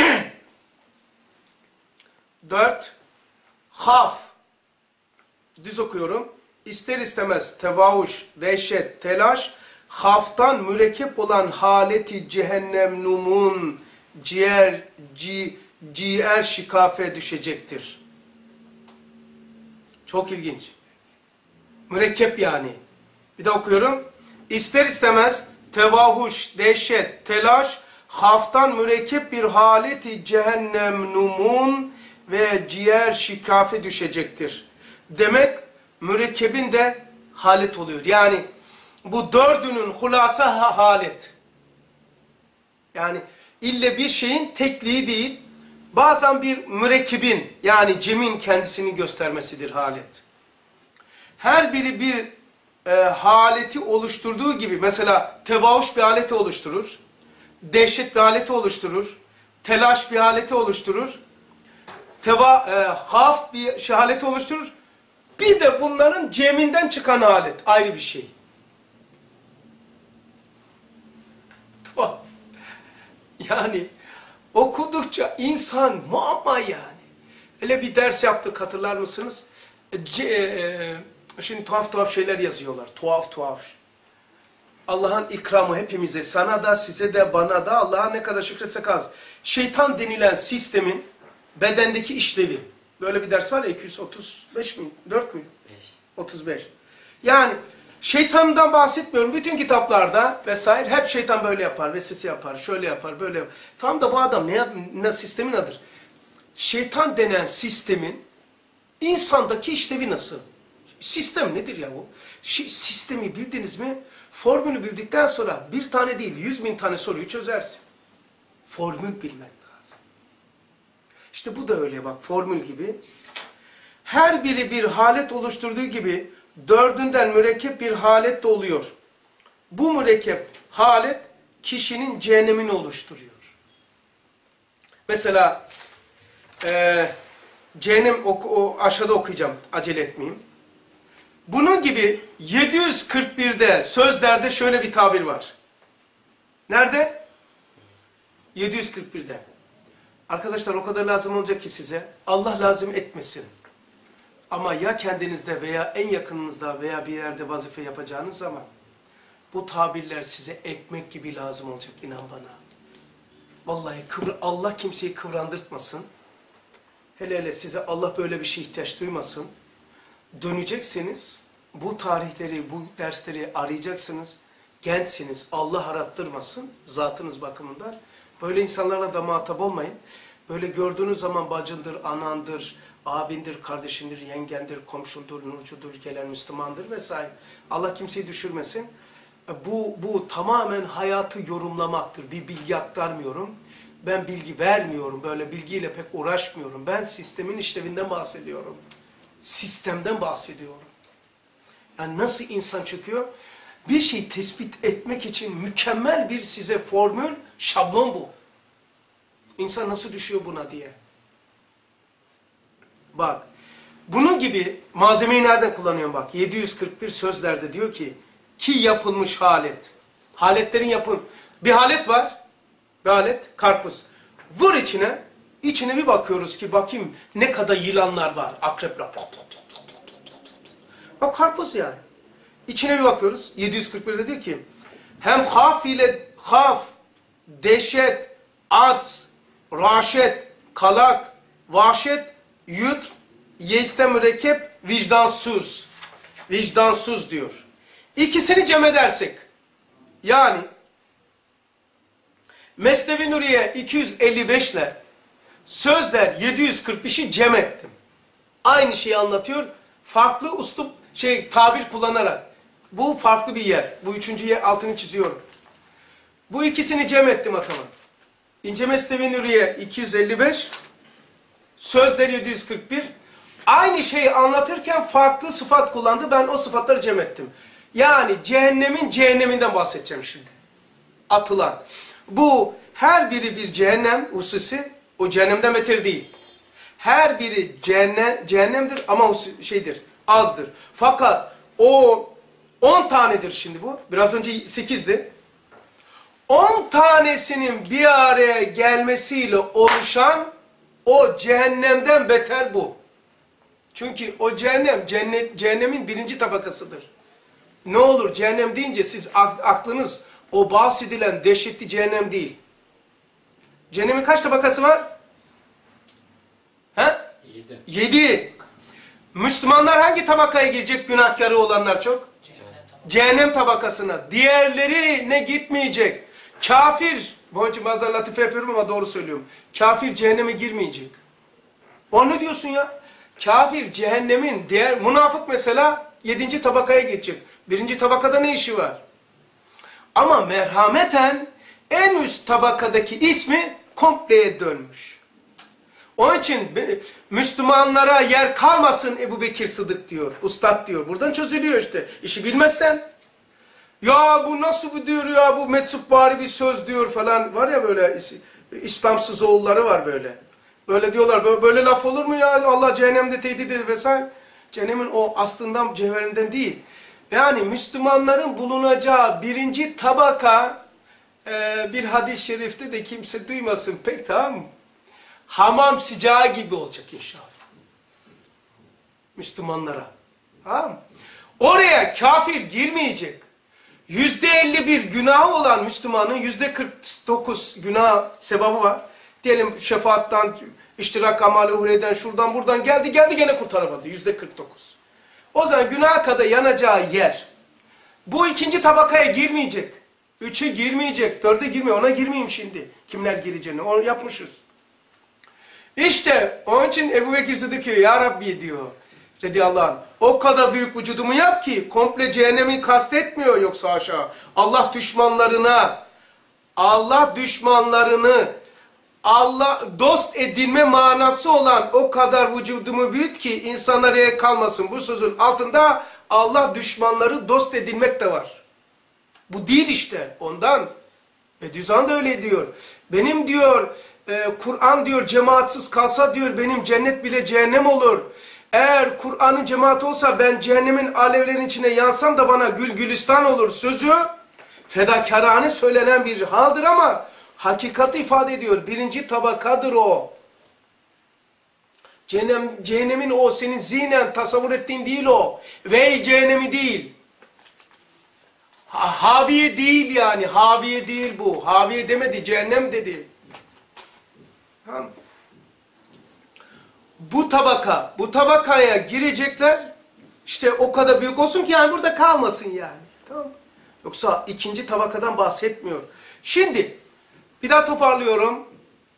dört, haf, düz okuyorum. İster istemez tevahuş, dehşet, telaş, haftan mürekkep olan haleti cehennem numun ciğer, ci, ciğer şikafe düşecektir. Çok ilginç. Mürekkep yani. Bir de okuyorum. İster istemez tevahuş, dehşet, telaş, haftan mürekkep bir haleti cehennem numun ve ciğer şikafe düşecektir. Demek mürekkebin de halet oluyor. Yani bu dördünün hulasa halet. Yani ille bir şeyin tekliği değil, bazen bir mürekkebin yani cemin kendisini göstermesidir halet. Her biri bir e, haleti oluşturduğu gibi, mesela tevahuş bir haleti oluşturur, dehşet bir haleti oluşturur, telaş bir haleti oluşturur, teva, e, haf bir şey haleti oluşturur. Bir de bunların ceminden çıkan halet ayrı bir şey. Tuhaf. Yani okudukça insan muamma yani. Öyle bir ders yaptık, hatırlar mısınız? Ce, e, şimdi tuhaf tuhaf şeyler yazıyorlar. Tuhaf tuhaf. Allah'ın ikramı hepimize, sana da, size de, bana da, Allah'a ne kadar şükretsek az. Şeytan denilen sistemin bedendeki işlevi. Böyle bir ders var ya, iki yüz otuz beş mi? dört mü? otuz beş. Yani Şeytandan bahsetmiyorum. Bütün kitaplarda vesaire hep şeytan böyle yapar, vesvese yapar, şöyle yapar, böyle yapar. Tam da bu adam ne, yap ne sistemin adıdır? Şeytan denen sistemin insandaki işlevi nasıl? Sistem nedir ya bu? Ş sistemi bildiniz mi? Formülü bildikten sonra bir tane değil, yüz bin tane soruyu çözersin. Formül bilmek lazım. İşte bu da öyle bak, formül gibi. Her biri bir halet oluşturduğu gibi dördünden mürekkep bir halet de oluyor. Bu mürekkep halet kişinin cehennemini oluşturuyor. Mesela e, cehennem o, o aşağıda okuyacağım, acele etmeyeyim. Bunun gibi yedi yüz kırk bir'de sözlerde şöyle bir tabir var. Nerede? yedi yüz kırk bir'de. Arkadaşlar o kadar lazım olacak ki size. Allah lazım etmesin. Ama ya kendinizde veya en yakınınızda veya bir yerde vazife yapacağınız zaman bu tabirler size ekmek gibi lazım olacak, inan bana. Vallahi kıvır, Allah kimseyi kıvrandırtmasın. Hele hele size Allah böyle bir şey ihtiyaç duymasın. Döneceksiniz, bu tarihleri, bu dersleri arayacaksınız. Gençsiniz, Allah arattırmasın zatınız bakımından. Böyle insanlarla da muhatap olmayın. Böyle gördüğünüz zaman bacındır, anandır, abindir, kardeşindir, yengendir, komşundur, nurcudur, gelen Müslümandır vesaire. Allah kimseyi düşürmesin. Bu, bu tamamen hayatı yorumlamaktır. Bir bilgi aktarmıyorum. Ben bilgi vermiyorum. Böyle bilgiyle pek uğraşmıyorum. Ben sistemin işlevinden bahsediyorum. Sistemden bahsediyorum. Yani nasıl insan çıkıyor? Bir şey tespit etmek için mükemmel bir size formül, şablon bu. İnsan nasıl düşüyor buna diye. Bak, bunun gibi malzemeyi nereden kullanıyorum bak. yedi yüz kırk bir sözlerde diyor ki, ki yapılmış halet. Haletlerin yapın. Bir halet var, bir halet, karpuz. Vur içine, içine bir bakıyoruz ki bakayım ne kadar yılanlar var, akrepler. Bak karpuz yani. İçine bir bakıyoruz, yedi yüz kırk bir'de diyor ki, hem haf ile haf, dehşet, ats, raşet, kalak, vahşet, yut, yeste mürekkep, vicdansız. Vicdansız diyor. İkisini cem edersek, yani Mesnevi Nuriye iki yüz elli beş ile sözler yedi yüz kırk beş'i cem ettim. Aynı şeyi anlatıyor, farklı uslup, şey, tabir kullanarak. Bu farklı bir yer. Bu üçüncü yer, altını çiziyorum. Bu ikisini cem ettim atama. İnce Mesnevi Nuriye iki yüz elli beş, sözler yedi yüz kırk bir. Aynı şeyi anlatırken farklı sıfat kullandı. Ben o sıfatları cem ettim. Yani cehennemin cehenneminden bahsedeceğim şimdi. Atılan. Bu her biri bir cehennem hususi. O cehennemden beter değil. Her biri cehennem, cehennemdir ama şeydir, azdır. Fakat o on tanedir şimdi bu. Biraz önce sekizdi. on tanesinin bir araya gelmesiyle oluşan o cehennemden beter bu. Çünkü o cehennem, cennet, cehennemin birinci tabakasıdır. Ne olur cehennem deyince siz aklınız o bahsedilen dehşetli cehennem değil. Cehennemin kaç tabakası var? He? Yedi. Yedi. Müslümanlar hangi tabakaya girecek, günahkarı olanlar çok? Cehennem, Cehennem tabakasına. Diğerleri ne gitmeyecek? Kafir, bu için bazen latife yapıyorum ama doğru söylüyorum. Kafir cehenneme girmeyecek. O ne diyorsun ya? Kafir cehennemin diğer, münafık mesela yedinci tabakaya geçecek. Birinci tabakada ne işi var? Ama merhameten en üst tabakadaki ismi kompleye dönmüş. Onun için Müslümanlara yer kalmasın Ebu Bekir Sıdık diyor. Ustad diyor. Buradan çözülüyor işte. İşi bilmezsen. Ya bu nasıl bu diyor ya, bu meczupvari bir söz diyor falan. Var ya böyle İslamsız oğulları var böyle. Böyle diyorlar, böyle, böyle laf olur mu ya, Allah cehennemde tehdit eder vesaire. Cehennemin o aslından, cevherinden değil. Yani Müslümanların bulunacağı birinci tabaka, e, bir hadis-i şerifte de kimse duymasın pek, tamam mı? Hamam sıcağı gibi olacak inşallah. Müslümanlara. Tamam mı? Oraya kafir girmeyecek. Yüzde elli bir günahı olan Müslümanın yüzde kırk dokuz günah sevabı var. Diyelim şefaattan, iştirak amali uhreden, şuradan buradan geldi geldi gene kurtaramadı. Yüzde kırk dokuz. O zaman günaha kadar yanacağı yer Bu ikinci tabakaya girmeyecek. Üçe girmeyecek, dörde girmiyor. Ona girmeyeyim şimdi. Kimler gireceğini. Onu yapmışız. İşte onun için Ebu Bekir Sıddık diyor, Ya Rabbi diyor. Radiyallahu anh. O kadar büyük vücudumu yap ki komple cehennemi kastetmiyor yoksa aşağı. Allah düşmanlarına, Allah düşmanlarını, Allah dost edinme manası olan o kadar vücudumu büyüt ki insanlar yer kalmasın. Bu sözün altında Allah düşmanları dost edinmek de var. Bu değil işte ondan. Bediüzzaman da öyle diyor. Benim diyor e, Kur'an diyor cemaatsiz kalsa diyor benim cennet bile cehennem olur. Eğer Kur'an'ın cemaati olsa ben cehennemin alevlerinin içine yansam da bana gül gülistan olur sözü fedakarane söylenen bir haldir ama hakikati ifade ediyor. Birinci tabakadır o. Cehennem, cehennemin o senin zihnen tasavvur ettiğin değil o. Ve cehennemi değil. Ha, haviye değil yani. Haviye değil bu. Haviye demedi. Cehennem dedi. Tamam. Bu tabaka, bu tabakaya girecekler. İşte o kadar büyük olsun ki yani burada kalmasın yani. Tamam. Yoksa ikinci tabakadan bahsetmiyor. Şimdi bir daha toparlıyorum.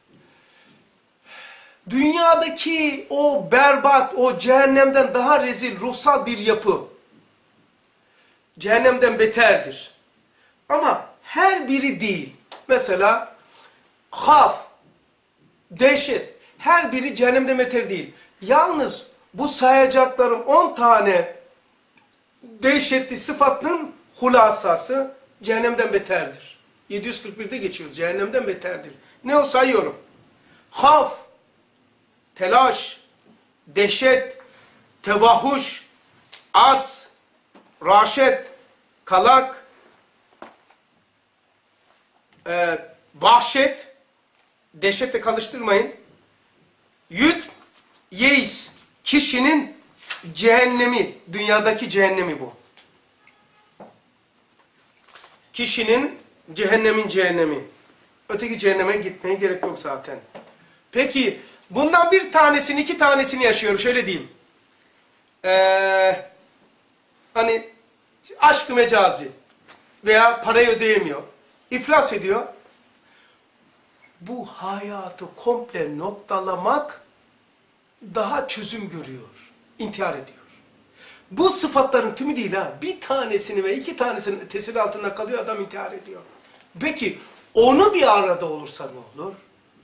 Dünyadaki o berbat, o cehennemden daha rezil ruhsal bir yapı. Cehennemden beterdir. Ama her biri değil. Mesela haf, dehşet. Her biri cehennemden beter değil. Yalnız bu sayacaklarım on tane dehşetli sıfatın hulasası cehennemden beterdir. yedi yüz kırk birde geçiyoruz. Cehennemden beterdir. Ne o sayıyorum? Haf, telaş, dehşet, tevahuş, at, raşet, kalak, e, vahşet, dehşetle kalıştırmayın. Yüt, yeis, kişinin cehennemi, dünyadaki cehennemi bu. Kişinin cehennemin cehennemi. Öteki cehenneme gitmeye gerek yok zaten. Peki bundan bir tanesini, iki tanesini yaşıyorum. Şöyle diyeyim. Ee, hani aşk-ı mecazi veya parayı ödeyemiyor. İflas ediyor. Bu hayatı komple noktalamak daha çözüm görüyor. İntihar ediyor. Bu sıfatların tümü değil ha. Bir tanesini ve iki tanesinin tesir altında kalıyor adam intihar ediyor. Peki onu bir arada olursa ne olur?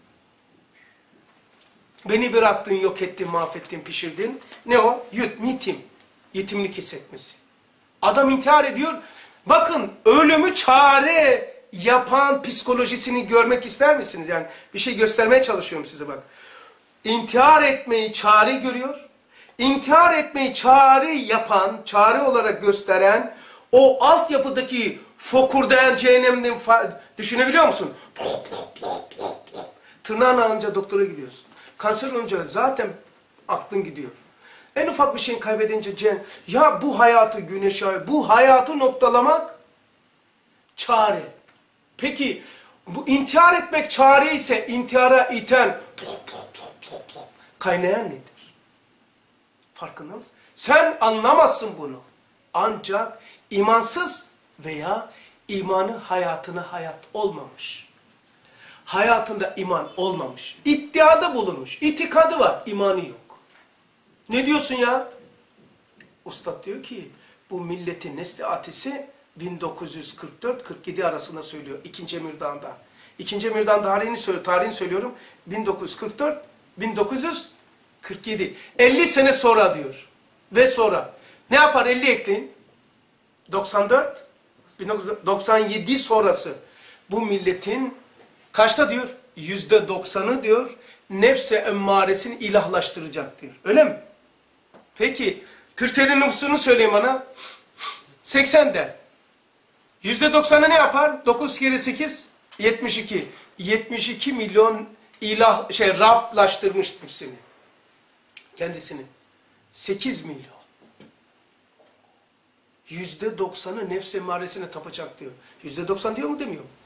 Beni bıraktın, yok ettin, mahvettin, pişirdin. Ne o? Yut, yetim. Yetimlik hissetmesi. Adam intihar ediyor. Bakın ölümü çare yapan psikolojisini görmek ister misiniz? Yani bir şey göstermeye çalışıyorum size bak. İntihar etmeyi çare görüyor. İntihar etmeyi çare yapan, çare olarak gösteren o altyapıdaki fokurdayan cehennemden düşünebiliyor musun? Tırnağını alınca doktora gidiyorsun. Kanser olunca zaten aklın gidiyor. En ufak bir şeyin kaybedince cen, ya bu hayatı güneşe, bu hayatı noktalamak çare. Peki bu intihar etmek çare ise intihara iten kaynayan nedir? Farkında mısın? Sen anlamazsın bunu. Ancak imansız veya imanı hayatına hayat olmamış. Hayatında iman olmamış. İddiada bulunmuş. İtikadı var. İmanı yok. Ne diyorsun ya? Ustad diyor ki bu milletin nesli atisi bin dokuz yüz kırk dört kırk yedi arasında söylüyor. İkinci Emirdağ'da. İkinci Emirdağ'ın tarihini, söyle, tarihini söylüyorum. bin dokuz yüz kırk dört bin dokuz yüz kırk yedi. elli sene sonra diyor. Ve sonra. Ne yapar? elli ekleyin. doksan dört bin dokuz yüz doksan yedi sonrası. Bu milletin kaçta diyor? yüzde doksanı diyor. Nefse emmaresini ilahlaştıracak diyor. Öyle mi? Peki. Türkiye'nin nüfusunu söyleyeyim bana. seksende. yüzde doksanı ne yapar? dokuz kere sekiz. yetmiş iki. yetmiş iki milyon ilah, şey, Rablaştırmış nefsini. Kendisini. sekiz milyon. yüzde doksanı nefs emmaresine tapacak diyor. yüzde doksan diyor mu demiyor mu?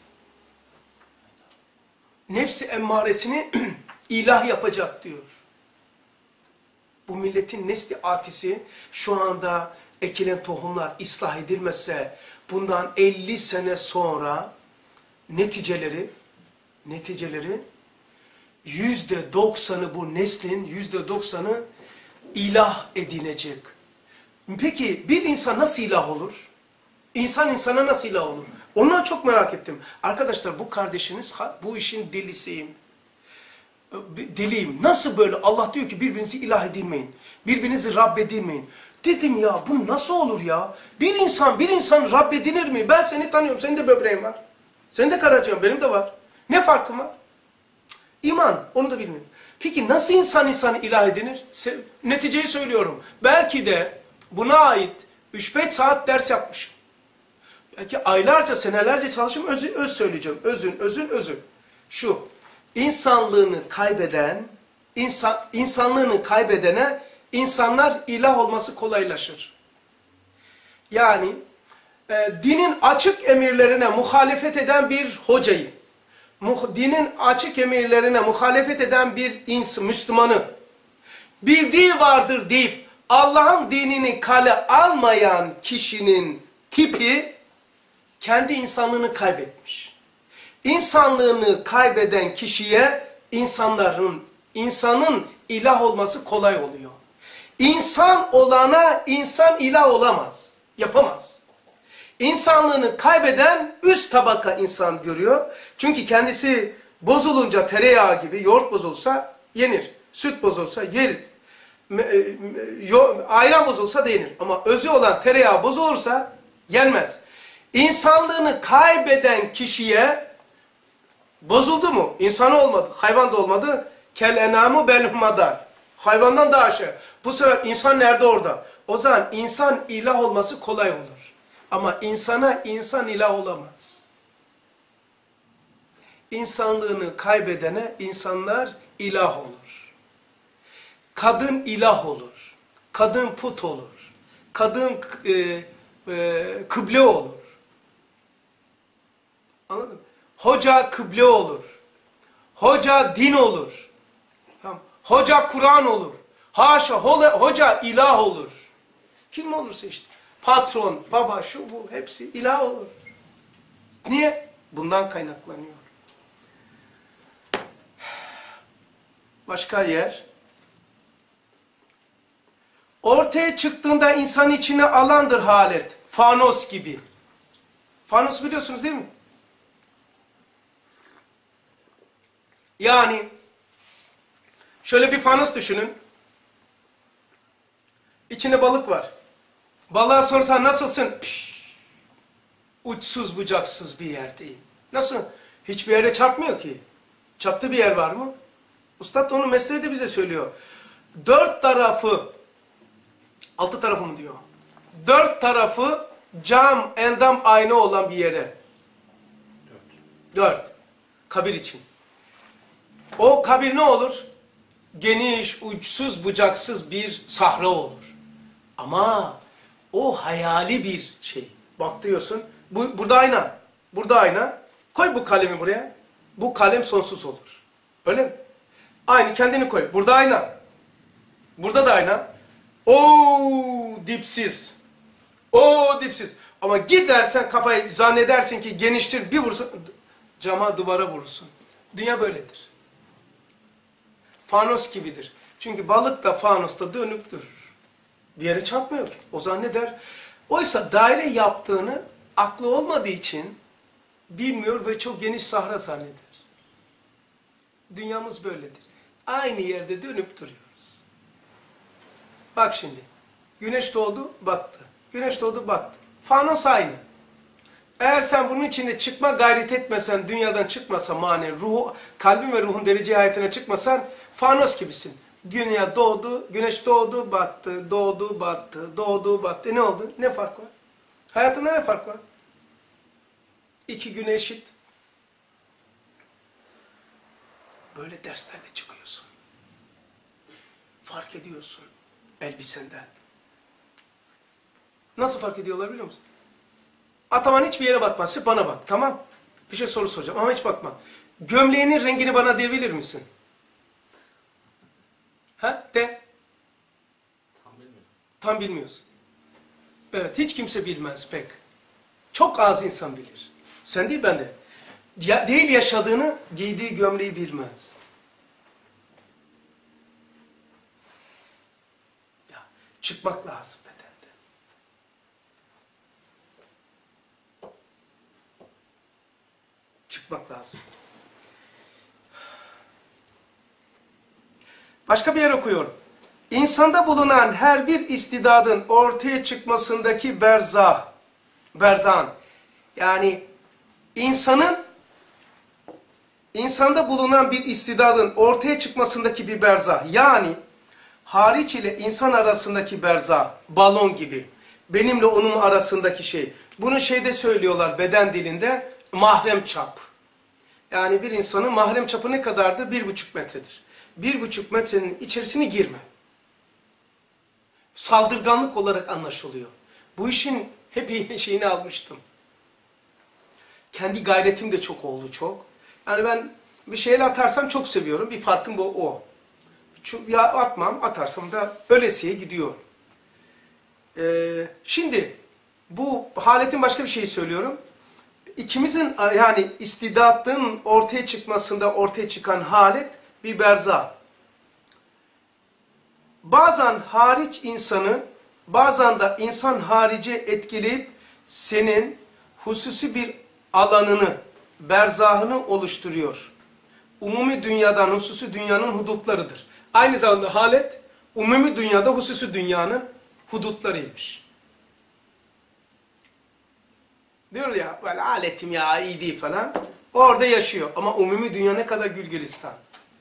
Nefsi emmaresini ilah yapacak diyor. Bu milletin nesli atisi şu anda ekilen tohumlar ıslah edilmezse bundan elli sene sonra neticeleri neticeleri yüzde doksanı bu neslin yüzde doksanı ilah edinecek. Peki bir insan nasıl ilah olur? İnsan insana nasıl ilah olur? Ondan çok merak ettim. Arkadaşlar bu kardeşiniz bu işin delisiyim. Deliyim. Nasıl böyle? Allah diyor ki birbirinizi ilah edinmeyin. Birbirinizi Rab edinmeyin. Dedim ya bu nasıl olur ya? Bir insan bir insan Rab edinir mi? Ben seni tanıyorum. Senin de böbreğin var. Senin de karaciğer, benim de var. Ne farkım var? İman. Onu da bilmiyorum. Peki nasıl insan insanı ilah edinir? Neticeyi söylüyorum. Belki de buna ait üç beş saat ders yapmışım. Belki aylarca, senelerce çalışım öz, öz söyleyeceğim. Özün, özün, özün. Şu, insanlığını kaybeden, insan, insanlığını kaybedene insanlar ilah olması kolaylaşır. Yani e, dinin açık emirlerine muhalefet eden bir hocayı, muh, dinin açık emirlerine muhalefet eden bir insan, Müslümanı, bildiği vardır deyip Allah'ın dinini kale almayan kişinin tipi kendi insanlığını kaybetmiş. İnsanlığını kaybeden kişiye insanların, insanın ilah olması kolay oluyor. İnsan olana insan ilah olamaz, yapamaz. İnsanlığını kaybeden üst tabaka insan görüyor. Çünkü kendisi bozulunca tereyağı gibi, yoğurt bozulsa yenir. Süt bozulsa yer. Ayran bozulsa da yenir. Ama özü olan tereyağı bozulursa yenmez. İnsanlığını kaybeden kişiye bozuldu mu? İnsanı olmadı, hayvan da olmadı. Kel enamı belhumadar. Hayvandan daha aşağı. Bu sefer insan nerede orada? O zaman insan ilah olması kolay olur. Ama insana insan ilah olamaz. İnsanlığını kaybedene insanlar ilah olur. Kadın ilah olur. Kadın put olur. Kadın e, e, kıble olur. Anladın mı? Hoca kıble olur. Hoca din olur. Tamam. Hoca Kur'an olur. Haşa hoca ilah olur. Kim olursa işte. Patron, baba, şu bu hepsi ilah olur. Niye? Bundan kaynaklanıyor. Başka yer. Ortaya çıktığında insan içine alandır halet. Fanos gibi. Fanos biliyorsunuz değil mi? Yani şöyle bir fanos düşünün. İçinde balık var. Balığa sorsan nasılsın? Piş, uçsuz bucaksız bir yerdeyim. Nasıl? Hiçbir yere çarpmıyor ki. Çarptığı bir yer var mı? Ustad onun mesleği de bize söylüyor. Dört tarafı, altı tarafı mı diyor? Dört tarafı cam, endam, ayna olan bir yere. Dört. Dört. Kabir için. O kabir ne olur? Geniş, uçsuz, bucaksız bir sahra olur. Ama o hayali bir şey. Bak diyorsun, bu, burada ayna, burada ayna. Koy bu kalemi buraya. Bu kalem sonsuz olur. Öyle mi? Aynı kendini koy. Burada ayna. Burada da ayna. Oo dipsiz. Oo dipsiz. Ama gidersen kafayı zannedersin ki geniştir, bir vursun, cama, duvara vurursun. Dünya böyledir. Fanos gibidir. Çünkü balık da fanos da dönüp durur. Bir yere çarpmıyor. O zanneder. Oysa daire yaptığını aklı olmadığı için bilmiyor ve çok geniş sahra zanneder. Dünyamız böyledir. Aynı yerde dönüp duruyoruz. Bak şimdi. Güneş doğdu, battı. Güneş doğdu, battı. Fanos aynı. Eğer sen bunun içinde çıkma gayret etmesen, dünyadan çıkmasa manen, ruhu, kalbin ve ruhun derece hayatına çıkmasan, fanos gibisin. Dünya doğdu, güneş doğdu, battı, doğdu, battı, doğdu, battı. E ne oldu? Ne fark var? Hayatında ne fark var? İki güne eşit. Böyle derslerle çıkıyorsun. Fark ediyorsun elbisenden. Nasıl fark ediyorlar biliyor musun? Ataman hiçbir yere bakma, sırf bana bak, tamam? Bir şey soru soracağım ama hiç bakma. Gömleğinin rengini bana diyebilir misin? Ha? De. Tam bilmiyorum. Tam bilmiyorsun. Evet, hiç kimse bilmez pek. Çok az insan bilir. Sen değil, ben de. Ya, değil yaşadığını, giydiği gömleği bilmez. Ya, çıkmak lazım bedenden. Çıkmak lazım. Başka bir yer okuyorum. İnsanda bulunan her bir istidadın ortaya çıkmasındaki berzah, berzan, yani insanın, insanda bulunan bir istidadın ortaya çıkmasındaki bir berzah, yani hariç ile insan arasındaki berzah, balon gibi, benimle onun arasındaki şey. Bunu şeyde söylüyorlar beden dilinde, mahrem çap. Yani bir insanın mahrem çapı ne kadardır? Bir buçuk metredir. Bir buçuk metrenin içerisine girme. Saldırganlık olarak anlaşılıyor. Bu işin hep şeyini almıştım. Kendi gayretim de çok oldu, çok. Yani ben bir şeyle atarsam çok seviyorum. Bir farkım bu o. Ya atmam, atarsam da ölesiye gidiyor. Ee, şimdi bu haletin başka bir şeyi söylüyorum. İkimizin yani istidatın ortaya çıkmasında ortaya çıkan halet bir berzah. Bazen hariç insanı, bazen de insan harici etkileyip senin hususi bir alanını, berzahını oluşturuyor. Umumi dünyadan hususi dünyanın hudutlarıdır. Aynı zamanda halet, umumi dünyada hususi dünyanın hudutlarıymış. Diyor ya, böyle aletim ya iyi değil falan. Orada yaşıyor. Ama umumi dünya ne kadar gülgülistan.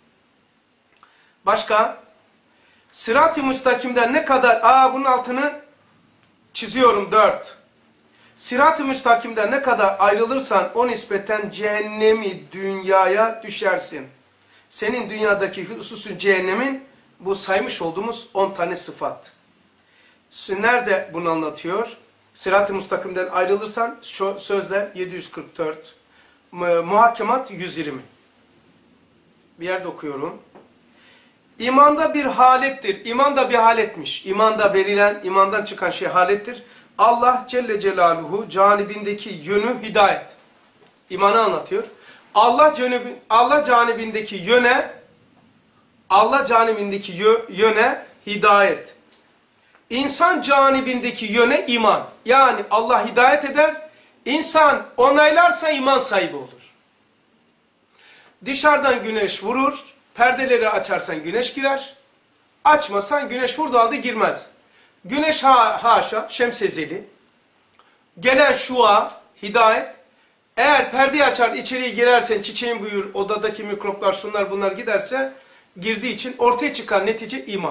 Başka? Sırat-ı müstakimden ne kadar, aa bunun altını çiziyorum dört. Sırat-ı müstakimden ne kadar ayrılırsan o nispeten cehennemi dünyaya düşersin. Senin dünyadaki hususun cehennemin bu saymış olduğumuz on tane sıfat. Nerede bunu anlatıyor? Sırat-ı müstakimden ayrılırsan sözler yedi yüz kırk dört. Muhakemat yüz yirmi. Bir yerde okuyorum. İmanda bir halettir. İman da bir haletmiş. İmanda verilen, imandan çıkan şey halettir. Allah Celle Celaluhu canibindeki yönü hidayet. İmanı anlatıyor. Allah canibi, Allah canibindeki yöne, Allah canibindeki yöne hidayet. İnsan canibindeki yöne iman. Yani Allah hidayet eder. İnsan onaylarsa iman sahibi olur. Dışarıdan güneş vurur. Perdeleri açarsan güneş girer. Açmasan güneş vurduğu halde girmez. Güneş ha haşa, şemsezeli. Gelen şua, hidayet. Eğer perdeyi açar içeriye girersen çiçeğin buyur, odadaki mikroplar şunlar bunlar giderse girdiği için ortaya çıkan netice iman.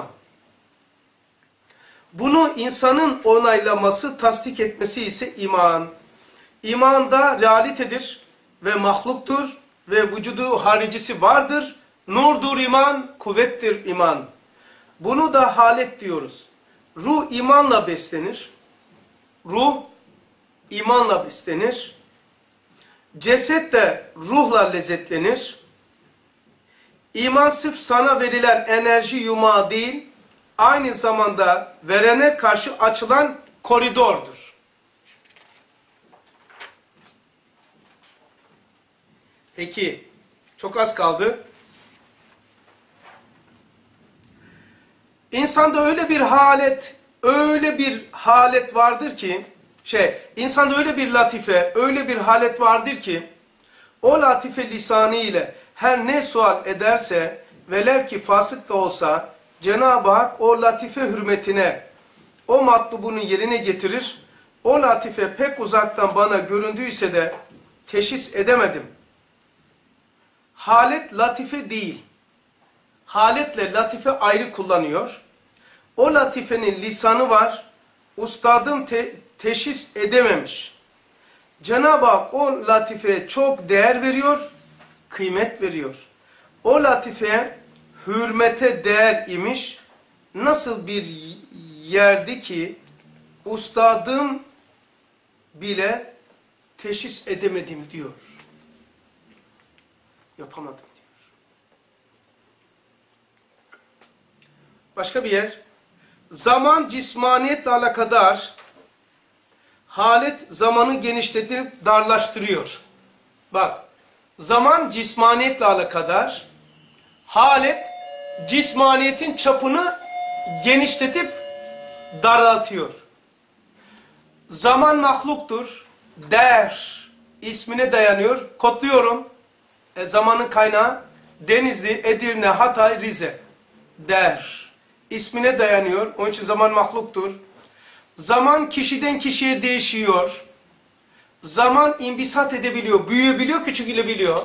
Bunu insanın onaylaması, tasdik etmesi ise iman. İman da realitedir ve mahluktur ve vücudu haricisi vardır. Nurdur iman, kuvvettir iman. Bunu da halet diyoruz. Ruh imanla beslenir. Ruh imanla beslenir. Ceset de ruhla lezzetlenir. İman sırf sana verilen enerji yumağı değil, aynı zamanda verene karşı açılan koridordur. Peki, çok az kaldı. İnsanda öyle bir halet, öyle bir halet vardır ki, şey, insanda öyle bir latife, öyle bir halet vardır ki, o latife lisanı ile her ne sual ederse, velev ki fasık da olsa, Cenab-ı Hak o latife hürmetine, o matlubunu yerine getirir. O latife pek uzaktan bana göründüyse de teşhis edemedim. Halet latife değil. Haletle latife ayrı kullanıyor. O latifenin lisanı var. Ustadım te teşhis edememiş. Cenab-ı Hak o latifeye çok değer veriyor, kıymet veriyor. O latife hürmete değer imiş. Nasıl bir yerdi ki ustadım bile teşhis edemedim diyor. Yapamadım diyor. Başka bir yer. Zaman cismaniyetle alakadar, halet zamanı genişletip darlaştırıyor. Bak, zaman cismaniyetle alakadar, halet cismaniyetin çapını genişletip daraltıyor. Zaman mahluktur, der ismine dayanıyor. Kodluyorum. E, zamanın kaynağı Denizli, Edirne, Hatay, Rize. Der ismine dayanıyor. Onun için zaman mahluktur. Zaman kişiden kişiye değişiyor. Zaman imbisat edebiliyor, büyüyebiliyor, küçülebiliyor.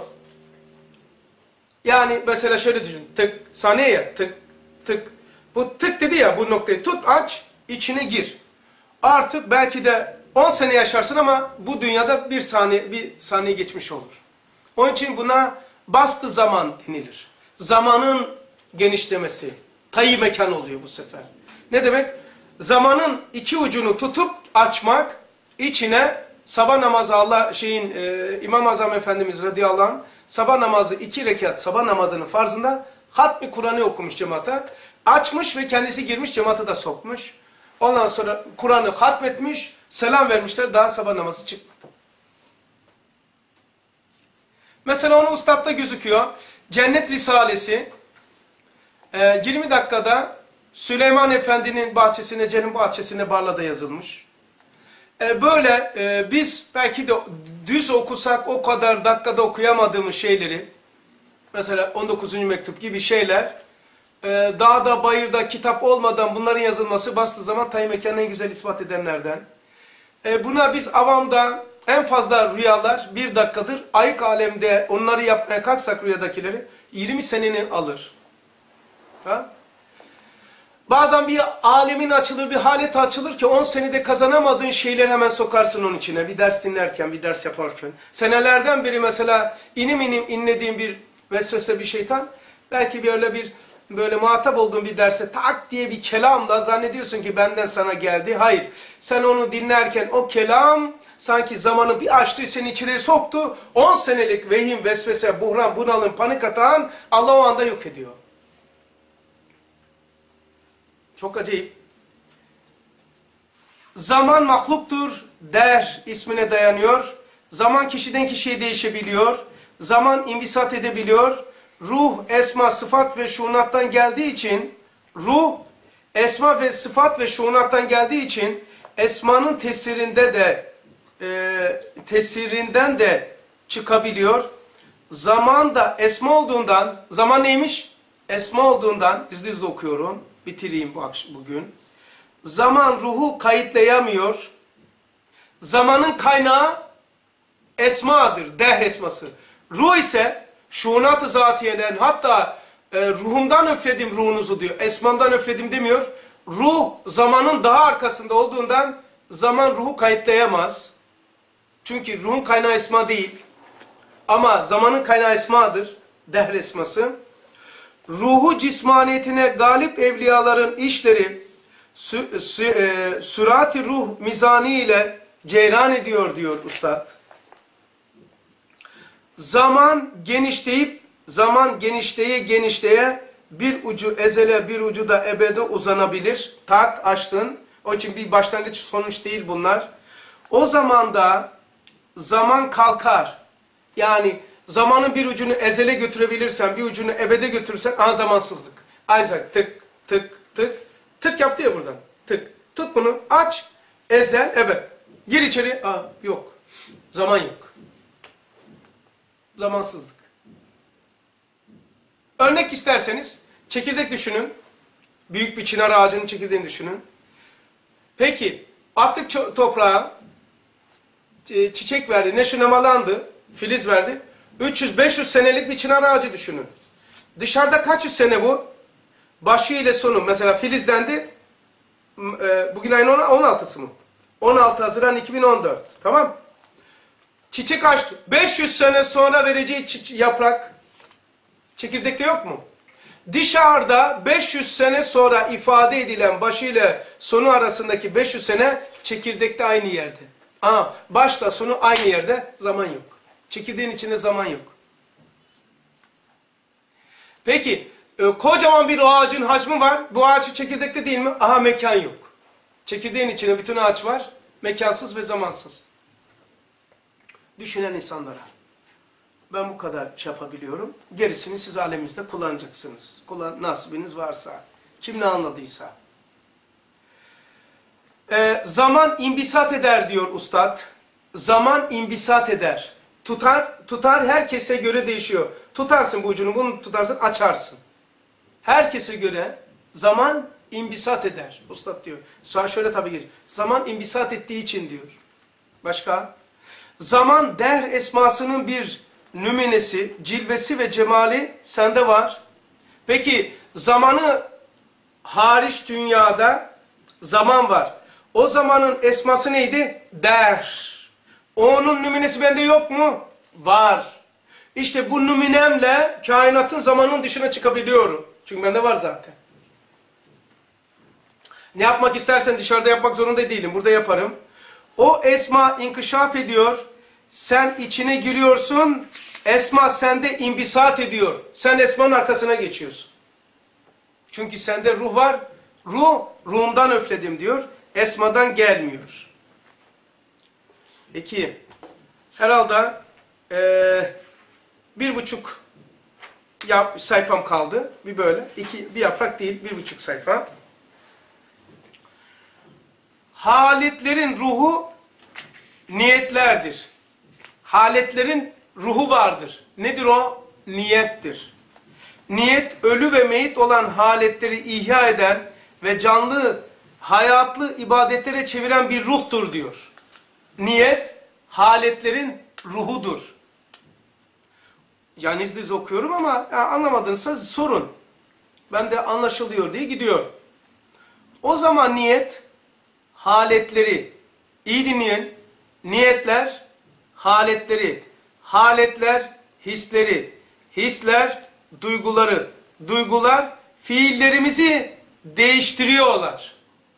Yani mesela şöyle düşün. Tık, saniye ya, tık, tık. Bu tık dedi ya, bu noktayı tut, aç, içine gir. Artık belki de on sene yaşarsın ama bu dünyada bir saniye, bir saniye geçmiş olur. Onun için buna bastı zaman denilir. Zamanın genişlemesi. Tayyi mekan oluyor bu sefer. Ne demek? Zamanın iki ucunu tutup açmak, içine sabah namazı Allah şeyin e, İmam Azam Efendimiz radıyallahu anh sabah namazı iki rekat sabah namazının farzında hatmi Kur'an'ı okumuş cemaate. Açmış ve kendisi girmiş, cemaate da sokmuş. Ondan sonra Kur'an'ı hatmetmiş, selam vermişler, daha sabah namazı çıkmadı. Mesela onun ustatta gözüküyor. Cennet Risalesi e, yirmi dakikada Süleyman Efendi'nin bahçesine, cennet bahçesine Barla'da yazılmış. E, böyle e, biz belki de düz okusak o kadar dakikada okuyamadığımız şeyleri, mesela on dokuzuncu mektup gibi şeyler, e, dağda bayırda kitap olmadan bunların yazılması bastığı zaman Tayyi mekanı en güzel ispat edenlerden. E, buna biz avamda en fazla rüyalar bir dakikadır. Ayık alemde onları yapmaya kalksak rüyadakileri yirmi seneni alır. Ha? Bazen bir alemin açılır, bir halet açılır ki on senede kazanamadığın şeyleri hemen sokarsın onun içine. Bir ders dinlerken, bir ders yaparken. Senelerden beri mesela inim inim inlediğin bir vesvese, bir şeytan, belki böyle bir böyle muhatap olduğun bir derse tak diye bir kelamla zannediyorsun ki benden sana geldi. Hayır. Sen onu dinlerken o kelam sanki zamanı bir açtı, seni içine soktu. on senelik vehim, vesvese, buhran, bunalım, panik atan Allah o anda yok ediyor. Çok acayip. Zaman mahluktur, der ismine dayanıyor. Zaman kişiden kişiye değişebiliyor. Zaman imbisat edebiliyor. Ruh, esma, sıfat ve şuunattan geldiği için, ruh, esma ve sıfat ve şuunattan geldiği için, esmanın tesirinde de, e, tesirinden de çıkabiliyor. Zaman da esma olduğundan, zaman neymiş? Esma olduğundan, izli izli okuyorum, bitireyim bu akşam, bugün. Zaman ruhu kayıtlayamıyor. Zamanın kaynağı esmadır, dehr esması. Ruh ise şuunat-ı zatiyeden, hatta e, ruhumdan öfledim ruhunuzu diyor. Esmamdan öfledim demiyor. Ruh zamanın daha arkasında olduğundan zaman ruhu kayıtlayamaz. Çünkü ruhun kaynağı esma değil. Ama zamanın kaynağı esmadır. Dehr esması. Ruhu cismaniyetine galip evliyaların işleri sü, sü, e, sürat-i ruh mizani ile ceyran ediyor diyor Üstad. Zaman genişleyip, zaman genişleye genişleye bir ucu ezele, bir ucu da ebede uzanabilir. Tak açtın. Onun için bir başlangıç sonuç değil bunlar. O zaman da zaman kalkar. Yani zamanın bir ucunu ezele götürebilirsen, bir ucunu ebede götürürsen, an zamansızlık. Aynı şey tık, tık, tık. Tık yaptı ya buradan. Tık. Tut bunu, aç, ezel, ebed. Gir içeri, aa yok. Zaman yok. Zamansızlık. Örnek isterseniz çekirdek düşünün. Büyük bir çınar ağacının çekirdeğini düşünün. Peki attık toprağa, çiçek verdi, neşunemalandı, filiz verdi. üç yüz beş yüz senelik bir çınar ağacı düşünün. Dışarıda kaç yüz sene bu? Başı ile sonu. Mesela filizlendi. Bugün ayın on altısı mı? on altı Haziran iki bin on dört. Tamam. Çiçek açtı. beş yüz sene sonra vereceği yaprak çekirdekte yok mu? Dışarıda beş yüz sene sonra ifade edilen başı ile sonu arasındaki beş yüz sene çekirdekte aynı yerde. Aa, başla sonu aynı yerde, zaman yok. Çekirdeğin içinde zaman yok. Peki e, kocaman bir ağacın hacmi var. Bu ağaç çekirdekte değil mi? Aha, mekan yok. Çekirdeğin içinde bütün ağaç var. Mekansız ve zamansız. Düşünen insanlara. Ben bu kadar şey yapabiliyorum. Gerisini siz alemimizde kullanacaksınız. Kullan, nasibiniz varsa. Kim ne anladıysa. Ee, zaman imbisat eder diyor ustad. Zaman imbisat eder. Tutar, tutar herkese göre değişiyor. Tutarsın bu ucunu, bunu tutarsın, açarsın. Herkese göre zaman imbisat eder. Ustad diyor. Sonra şöyle tabii ki. Zaman imbisat ettiği için diyor. Başka? Zaman der esmasının bir nümunesi, cilvesi ve cemali sende var. Peki zamanı hariç dünyada zaman var. O zamanın esması neydi? Der. Onun nümunesi bende yok mu? Var. İşte bu numunemle kainatın zamanın dışına çıkabiliyorum. Çünkü bende var zaten. Ne yapmak istersen dışarıda yapmak zorunda değilim. Burada yaparım. O esma inkişaf ediyor. Sen içine giriyorsun. Esma sende imbisat ediyor. Sen esmanın arkasına geçiyorsun. Çünkü sende ruh var. Ruh, ruhumdan öfledim diyor. Esmadan gelmiyor. Peki. Herhalde ee, bir buçuk yap, sayfam kaldı. Bir böyle. İki, bir yaprak değil. Bir buçuk sayfa. Haletlerin ruhu niyetlerdir. Haletlerin ruhu vardır. Nedir o? Niyettir. Niyet ölü ve meyit olan haletleri ihya eden ve canlı, hayatlı ibadetlere çeviren bir ruhtur diyor. Niyet haletlerin ruhudur. Yani izliz okuyorum ama yani anlamadınızsa sorun. Ben de anlaşılıyor diye gidiyor. O zaman niyet haletleri, iyi dinleyin, niyetler haletleri, haletler hisleri, hisler duyguları, duygular fiillerimizi değiştiriyorlar.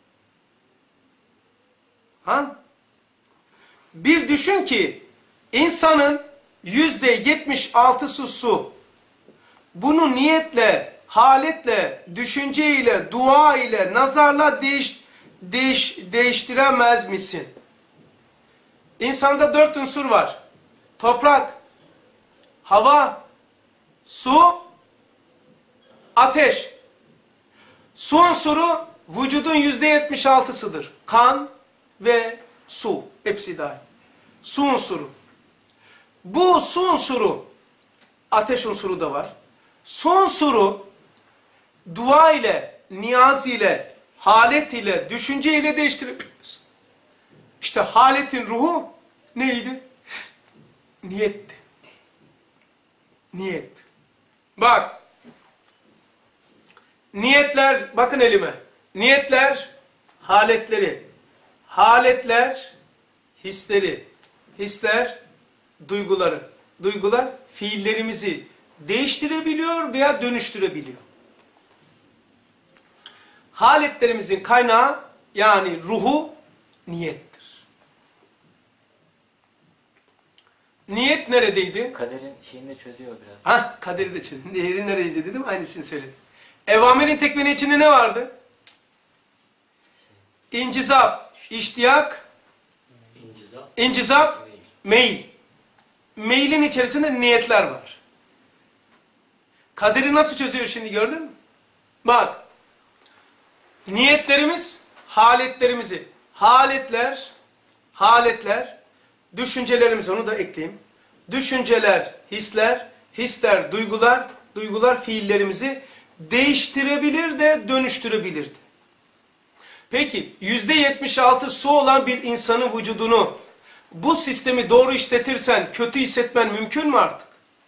Ha? Bir düşün ki insanın yüzde yetmiş altısı su. Bunu niyetle, haletle, düşünceyle, dua ile, nazarla değiş, değiş, değiştiremez misin? İnsanda dört unsur var. Toprak, hava, su, ateş. Su unsuru vücudun yüzde yetmiş altısıdır. Kan ve su. Hepsi dahil. Su unsuru. Bu su unsuru, ateş unsuru da var. Su unsuru dua ile, niyaz ile, halet ile, düşünce ile değiştirebiliriz. İşte haletin ruhu neydi? Niyetti. Niyet. Bak. Niyetler, bakın elime. Niyetler, haletleri. Haletler, hisleri. Hisler, duyguları. Duygular, fiillerimizi değiştirebiliyor veya dönüştürebiliyor. Haletlerimizin kaynağı, yani ruhu, niyettir. Niyet neredeydi? Kaderin şeyini de çözüyor biraz. Hah, kaderi de çözdüm. Diğeri neredeydi dedim, aynısını söyledim. Evamirin tekvini içinde ne vardı? İncizap, iştiyak, İncizap, incizap, meyil. Meylin içerisinde niyetler var. Kaderi nasıl çözüyor şimdi, gördün mü? Bak. Niyetlerimiz, haletlerimizi. Haletler, haletler, düşüncelerimiz, onu da ekleyeyim. Düşünceler, hisler, hisler, duygular, duygular fiillerimizi değiştirebilir de dönüştürebilir de. Peki yüzde yetmiş altı su olan bir insanın vücudunu bu sistemi doğru işletirsen kötü hissetmen mümkün mü artık?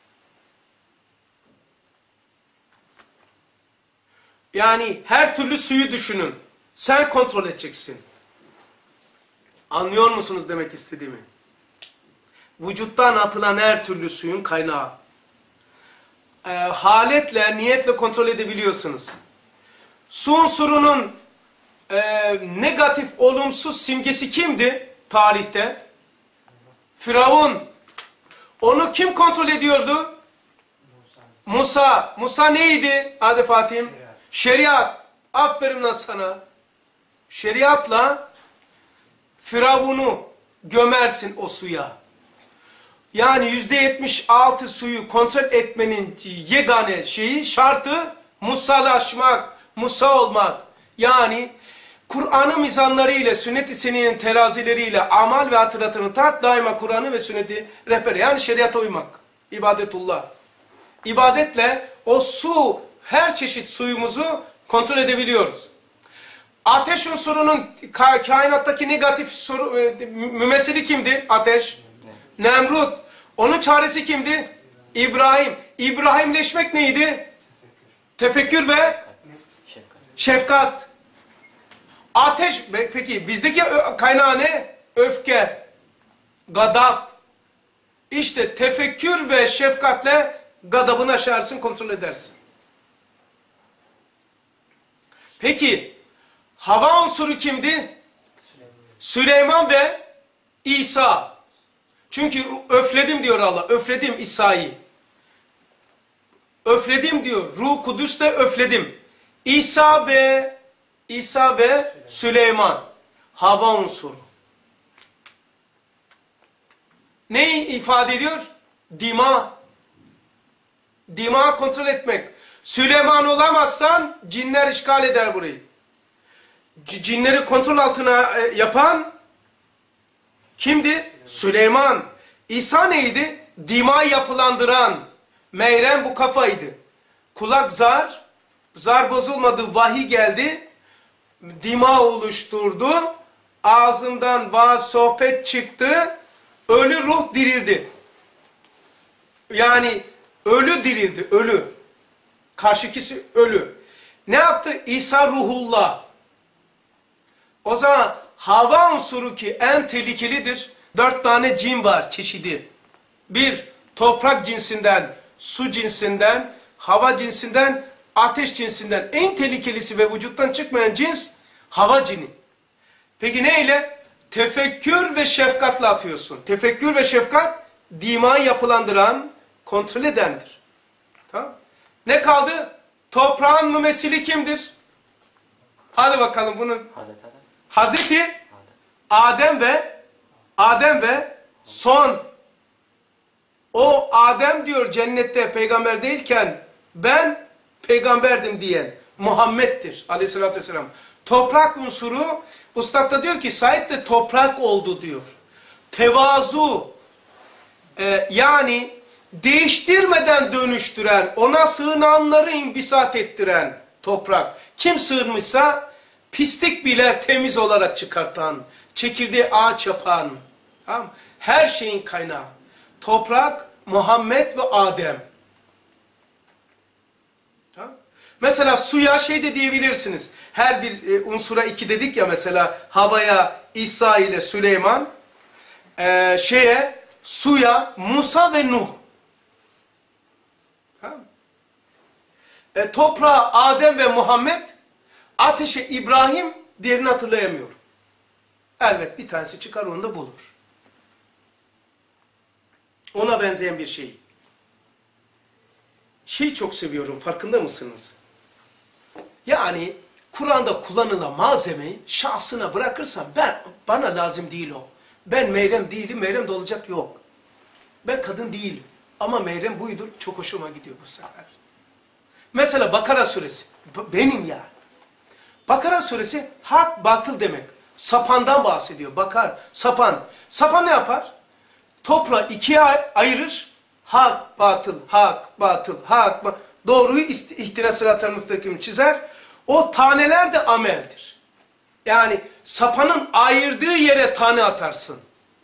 Yani her türlü suyu düşünün. Sen kontrol edeceksin. Anlıyor musunuz demek istediğimi? Vücuttan atılan her türlü suyun kaynağı. E, haletle, niyetle kontrol edebiliyorsunuz. Su unsurunun e, negatif, olumsuz simgesi kimdi tarihte? Firavun. Onu kim kontrol ediyordu? Musa. Musa neydi? Hadi Fatih'im. Şeriat. Aferin lan sana. Şeriatla Firavun'u gömersin o suya. Yani yüzde yetmiş altı suyu kontrol etmenin yegane şeyi, şartı Musalaşmak, Musa olmak. Yani Kur'an'ın mizanlarıyla, sünnet-i seniyyenin terazileriyle amal ve hatıratını tart, daima Kur'an'ı ve sünneti rehber. Yani şeriata uymak. İbadetullah. İbadetle o su, her çeşit suyumuzu kontrol edebiliyoruz. Ateş unsurunun ka kainattaki negatif soru, e, mümessili kimdi? Ateş. Ne? Nemrut. Onun çaresi kimdi? İbrahim. İbrahimleşmek neydi? Tefekkür, Tefekkür ve Şefkat. şefkat. Ateş, peki bizdeki kaynağı ne? Öfke, gadap. İşte tefekkür ve şefkatle gadabını aşarsın, kontrol edersin. Peki, hava unsuru kimdi? Süleyman, Süleyman ve İsa. Çünkü öfledim diyor Allah, öfledim İsa'yı. Öfledim diyor, Ruh Kudüs de öfledim. İsa ve İsa ve Süleyman. Hava unsuru. Neyi ifade ediyor? Dima. Dima kontrol etmek. Süleyman olamazsan cinler işgal eder burayı. C cinleri kontrol altına e, yapan kimdi? Süleyman. İsa neydi? Dima yapılandıran. Meyrem bu kafaydı. Kulak zar. Zar bozulmadı. Vahiy geldi. Dima oluşturdu. Ağzından bazı sohbet çıktı. Ölü ruh dirildi. Yani ölü dirildi. Ölü. Karşıkisi ölü. Ne yaptı? İsa ruhullah. O zaman hava unsuru ki en tehlikelidir. Dört tane cin var çeşidi. Bir, toprak cinsinden, su cinsinden, hava cinsinden, ateş cinsinden. En tehlikelisi ve vücuttan çıkmayan cins hava cini. Peki neyle? Tefekkür ve şefkatle atıyorsun. Tefekkür ve şefkat dimayı yapılandıran, kontrol edendir. Tamam? Ne kaldı? Toprağın mümessili kimdir? Hadi bakalım bunu. Hazreti Adem. Hazreti Adem. Adem ve Adem ve son. O Adem diyor cennette peygamber değilken ben peygamberdim diyen Muhammed'dir aleyhissalatü vesselam. Toprak unsuru Üstad da diyor ki Said de toprak oldu diyor. Tevazu e, yani değiştirmeden dönüştüren, ona sığınanları imbisat ettiren toprak. Kim sığınmışsa pislik bile temiz olarak çıkartan, çekirdeği ağaç yapan, tamam, her şeyin kaynağı. Toprak, Muhammed ve Adem. Tamam. Mesela suya şey de diyebilirsiniz. Her bir e, unsura iki dedik ya, mesela havaya İsa ile Süleyman, e, şeye suya Musa ve Nuh. Tamam. E, toprağa Adem ve Muhammed, ateşe İbrahim, diğerini hatırlayamıyorum. Elbet bir tanesi çıkar, onu da bulur. Ona benzeyen bir şey. Şeyi çok seviyorum, farkında mısınız? Yani Kur'an'da kullanılan malzemeyi şahsına bırakırsan ben, bana lazım değil o. Ben Meryem değilim, Meryem de olacak yok. Ben kadın değilim. Ama Meryem buydur, çok hoşuma gidiyor bu sefer. Mesela Bakara suresi, benim ya. Bakara suresi hak batıl demek. Sapandan bahsediyor. Bakar, sapan. Sapan ne yapar? Toprağı ikiye ayırır. Hak, batıl, hak, batıl, hak, batıl. Doğruyu ihtine sırat-ı müstakim çizer. O taneler de ameldir. Yani sapanın ayırdığı yere tane atarsın.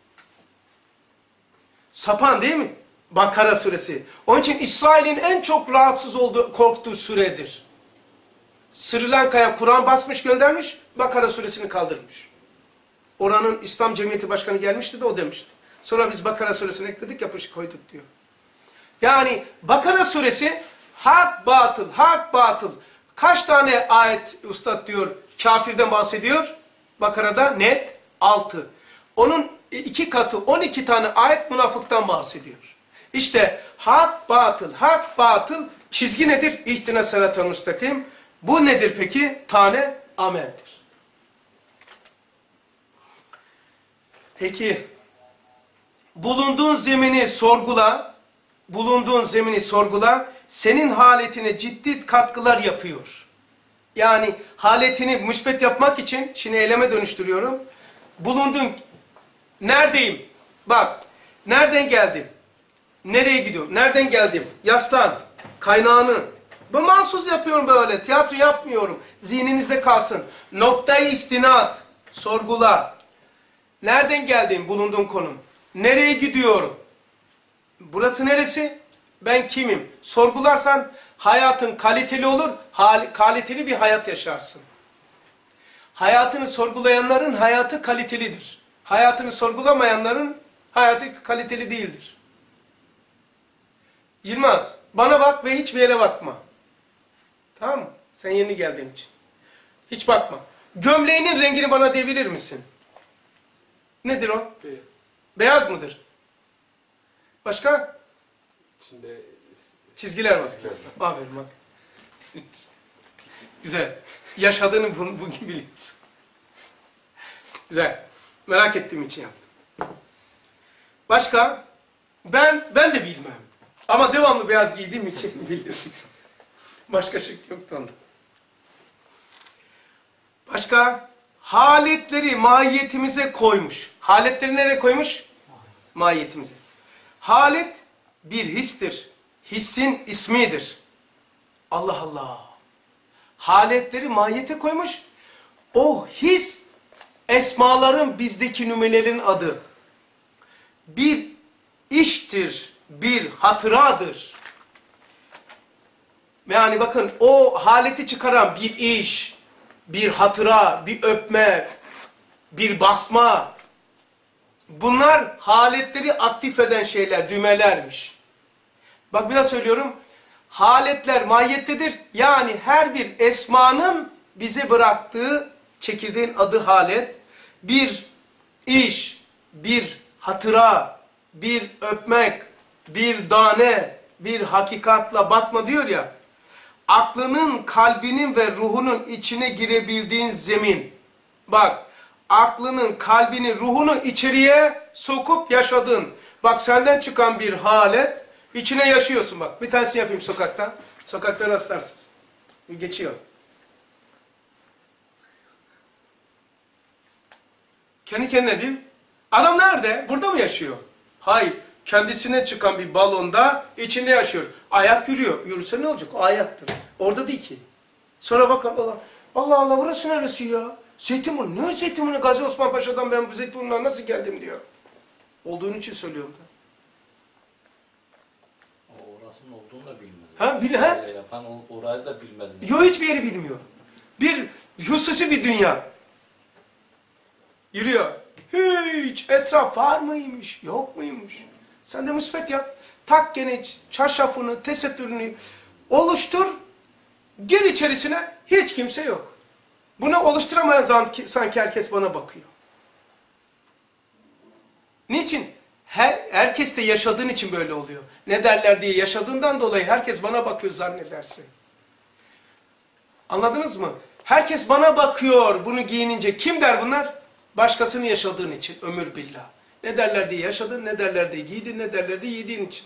Sapan değil mi? Bakara suresi. Onun için İsrail'in en çok rahatsız olduğu, korktuğu süredir. Sri Lanka'ya Kur'an basmış, göndermiş, Bakara suresini kaldırmış. Oranın İslam Cemiyeti Başkanı gelmişti de o demişti. Sonra biz Bakara suresini ekledik, yapışık koyduk diyor. Yani Bakara suresi hak batıl, hak batıl. Kaç tane ayet Üstad diyor kafirden bahsediyor? Bakara'da net altı. Onun iki katı on iki tane ayet münafıktan bahsediyor. İşte hak batıl, hak batıl çizgi nedir? İhtine sırat-ı müstakim. Bu nedir peki? Tane ameldir. Peki, bulunduğun zemini sorgula, bulunduğun zemini sorgula, senin haletine ciddi katkılar yapıyor. Yani haletini müspet yapmak için, şimdi eyleme dönüştürüyorum. Bulunduğun, neredeyim? Bak, nereden geldim? Nereye gidiyorum? Nereden geldim? Yaslan, kaynağını. Ben mahsus yapıyorum böyle, tiyatro yapmıyorum. Zihninizde kalsın. Noktayı istinat, sorgula. Nereden geldim? Bulunduğum konum. Nereye gidiyorum? Burası neresi? Ben kimim? Sorgularsan hayatın kaliteli olur, kaliteli bir hayat yaşarsın. Hayatını sorgulayanların hayatı kalitelidir. Hayatını sorgulamayanların hayatı kaliteli değildir. Yılmaz, bana bak ve hiçbir yere bakma. Tamam mı? Sen yeni geldiğin için. Hiç bakma. Gömleğinin rengini bana diyebilir misin? Nedir o? Beyaz. Beyaz mıdır? Başka? İçinde Çizgiler var. çizgiler var. Aferin bak. Güzel. Yaşadığını bu- bugün biliyorsun. Güzel. Merak ettiğim için yaptım. Başka? Ben ben de bilmem. Ama devamlı beyaz giydiğim için biliyorum. Başka şık yoktu onda. Başka? Haletleri mahiyetimize koymuş. Haletleri nereye koymuş? Mahiyetimize. Halet bir histir. Hissin ismidir. Allah Allah. Haletleri mahiyete koymuş. O his esmaların bizdeki nümunelerin adı. Bir iştir, bir hatıradır. Yani bakın o haleti çıkaran bir iş, bir hatıra, bir öpme, bir basma. Bunlar haletleri aktif eden şeyler, düğmelermiş. Bak bir daha söylüyorum. Haletler mahiyettedir. Yani her bir esmanın bize bıraktığı çekirdeğin adı halet. Bir iş, bir hatıra, bir öpmek, bir tane, bir hakikatla batma diyor ya. Aklının, kalbinin ve ruhunun içine girebildiğin zemin. Bak, aklının, kalbini, ruhunu içeriye sokup yaşadın. Bak senden çıkan bir halet, içine yaşıyorsun bak. Bir tanesini yapayım sokakta. Sokakta rastlarsınız. Geçiyor. Kendi kendine diyeyim. Adam nerede? Burada mı yaşıyor? Hayır. Kendisine çıkan bir balonda içinde yaşıyor. Ayak yürüyor. Yürüse ne olacak? O ayaktır. Orada değil ki. Sonra bakar Allah. Allah Allah burası neresi ya? Zeytinburnu. Ne Zeytinburnu? Gazi Osman Paşa'dan ben bu Zeytinburnu'na nasıl geldim diyor. Olduğun için söylüyorum da. O orasının olduğunu da bilmez. Ha, bil, ha? Öyle yapan o- orayı da bilmez. Yok hiçbir yeri bilmiyor. Bir hususi bir dünya. Yürüyor. Hiç etraf var mıymış, yok muymuş? Sen de müspet yap. Tak gene çarşafını, tesettürünü oluştur. Gir içerisine hiç kimse yok. Bunu oluşturamayan sanki, sanki herkes bana bakıyor. Niçin? Her, herkes de yaşadığın için böyle oluyor. Ne derler diye yaşadığından dolayı herkes bana bakıyor zannedersin. Anladınız mı? Herkes bana bakıyor bunu giyinince. Kim der bunlar? Başkasını yaşadığın için ömür billah. Ne derler diye yaşadın, ne derler diye giydin, ne derler diye yediğin için.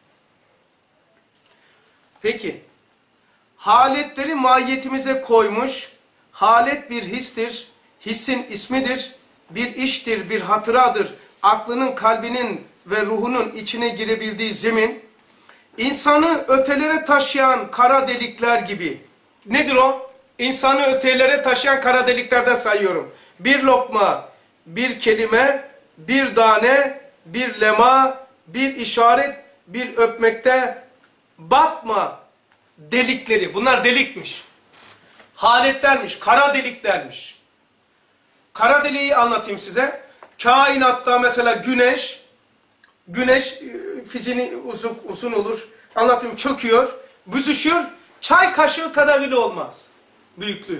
Peki. Haletleri mahiyetimize koymuş. Halet bir histir. Hissin ismidir. Bir iştir, bir hatıradır. Aklının, kalbinin ve ruhunun içine girebildiği zemin. İnsanı ötelere taşıyan kara delikler gibi. Nedir o? İnsanı ötelere taşıyan kara deliklerden sayıyorum. Bir lokma, bir kelime, bir tane, bir lema, bir işaret, bir öpmekte batma delikleri. Bunlar delikmiş. Haletlermiş, kara deliklermiş. Kara deliği anlatayım size. Kainatta mesela güneş, güneş fiziğini uzun, uzun olur. Anlatayım çöküyor, büzüşüyor. Çay kaşığı kadar bile olmaz büyüklüğü.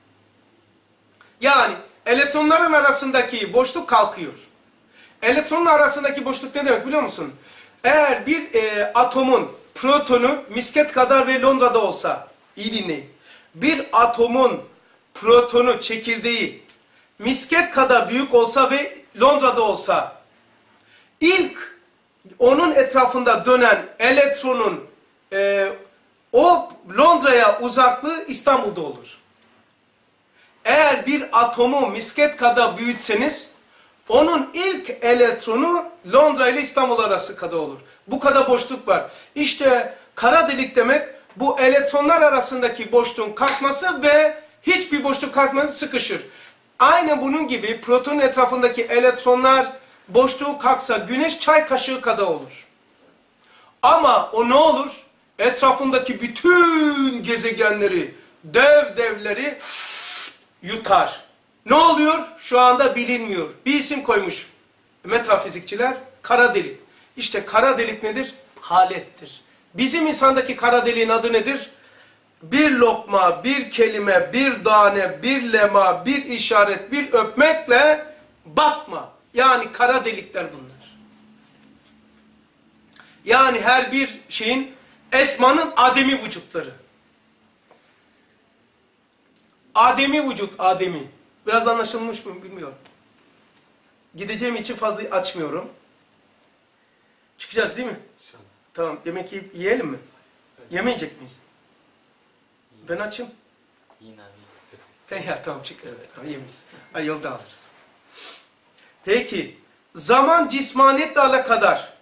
Yani elektronların arasındaki boşluk kalkıyor. Elektronun arasındaki boşluk ne demek biliyor musun? Eğer bir e, atomun protonu misket kadar ve Londra'da olsa, iyi dinleyin. Bir atomun protonu, çekirdeği misket kadar büyük olsa ve Londra'da olsa ilk onun etrafında dönen elektronun e, o Londra'ya uzaklığı İstanbul'da olur. Eğer bir atomu misket kadar büyütseniz onun ilk elektronu Londra ile İstanbul arası kadar olur. Bu kadar boşluk var. İşte kara delik demek bu elektronlar arasındaki boşluğun kalkması ve hiçbir boşluk kalkması sıkışır. Aynı bunun gibi protonun etrafındaki elektronlar boşluğu kalksa güneş çay kaşığı kadar olur. Ama o ne olur? Etrafındaki bütün gezegenleri, dev devleri yutar. Ne oluyor? Şu anda bilinmiyor. Bir isim koymuş metafizikçiler. Kara delik. İşte kara delik nedir? Halettir. Bizim insandaki kara deliğin adı nedir? Bir lokma, bir kelime, bir tane, bir lema, bir işaret, bir öpmekle bakma. Yani kara delikler bunlar. Yani her bir şeyin esmanın ademi vücutları. Ademi vücut, ademi. Biraz anlaşılmış mı bilmiyorum. Gideceğim için fazla açmıyorum. Çıkacağız değil mi? İnşallah. Tamam, yemek yiyip yiyelim mi? Evet. Yemeyecek miyiz? Ben açım. Yine Ten ya tamam çık. Evet, tamam yemeyiz. Ay yolda alırız. Peki, zaman cismaniyetle alakadar.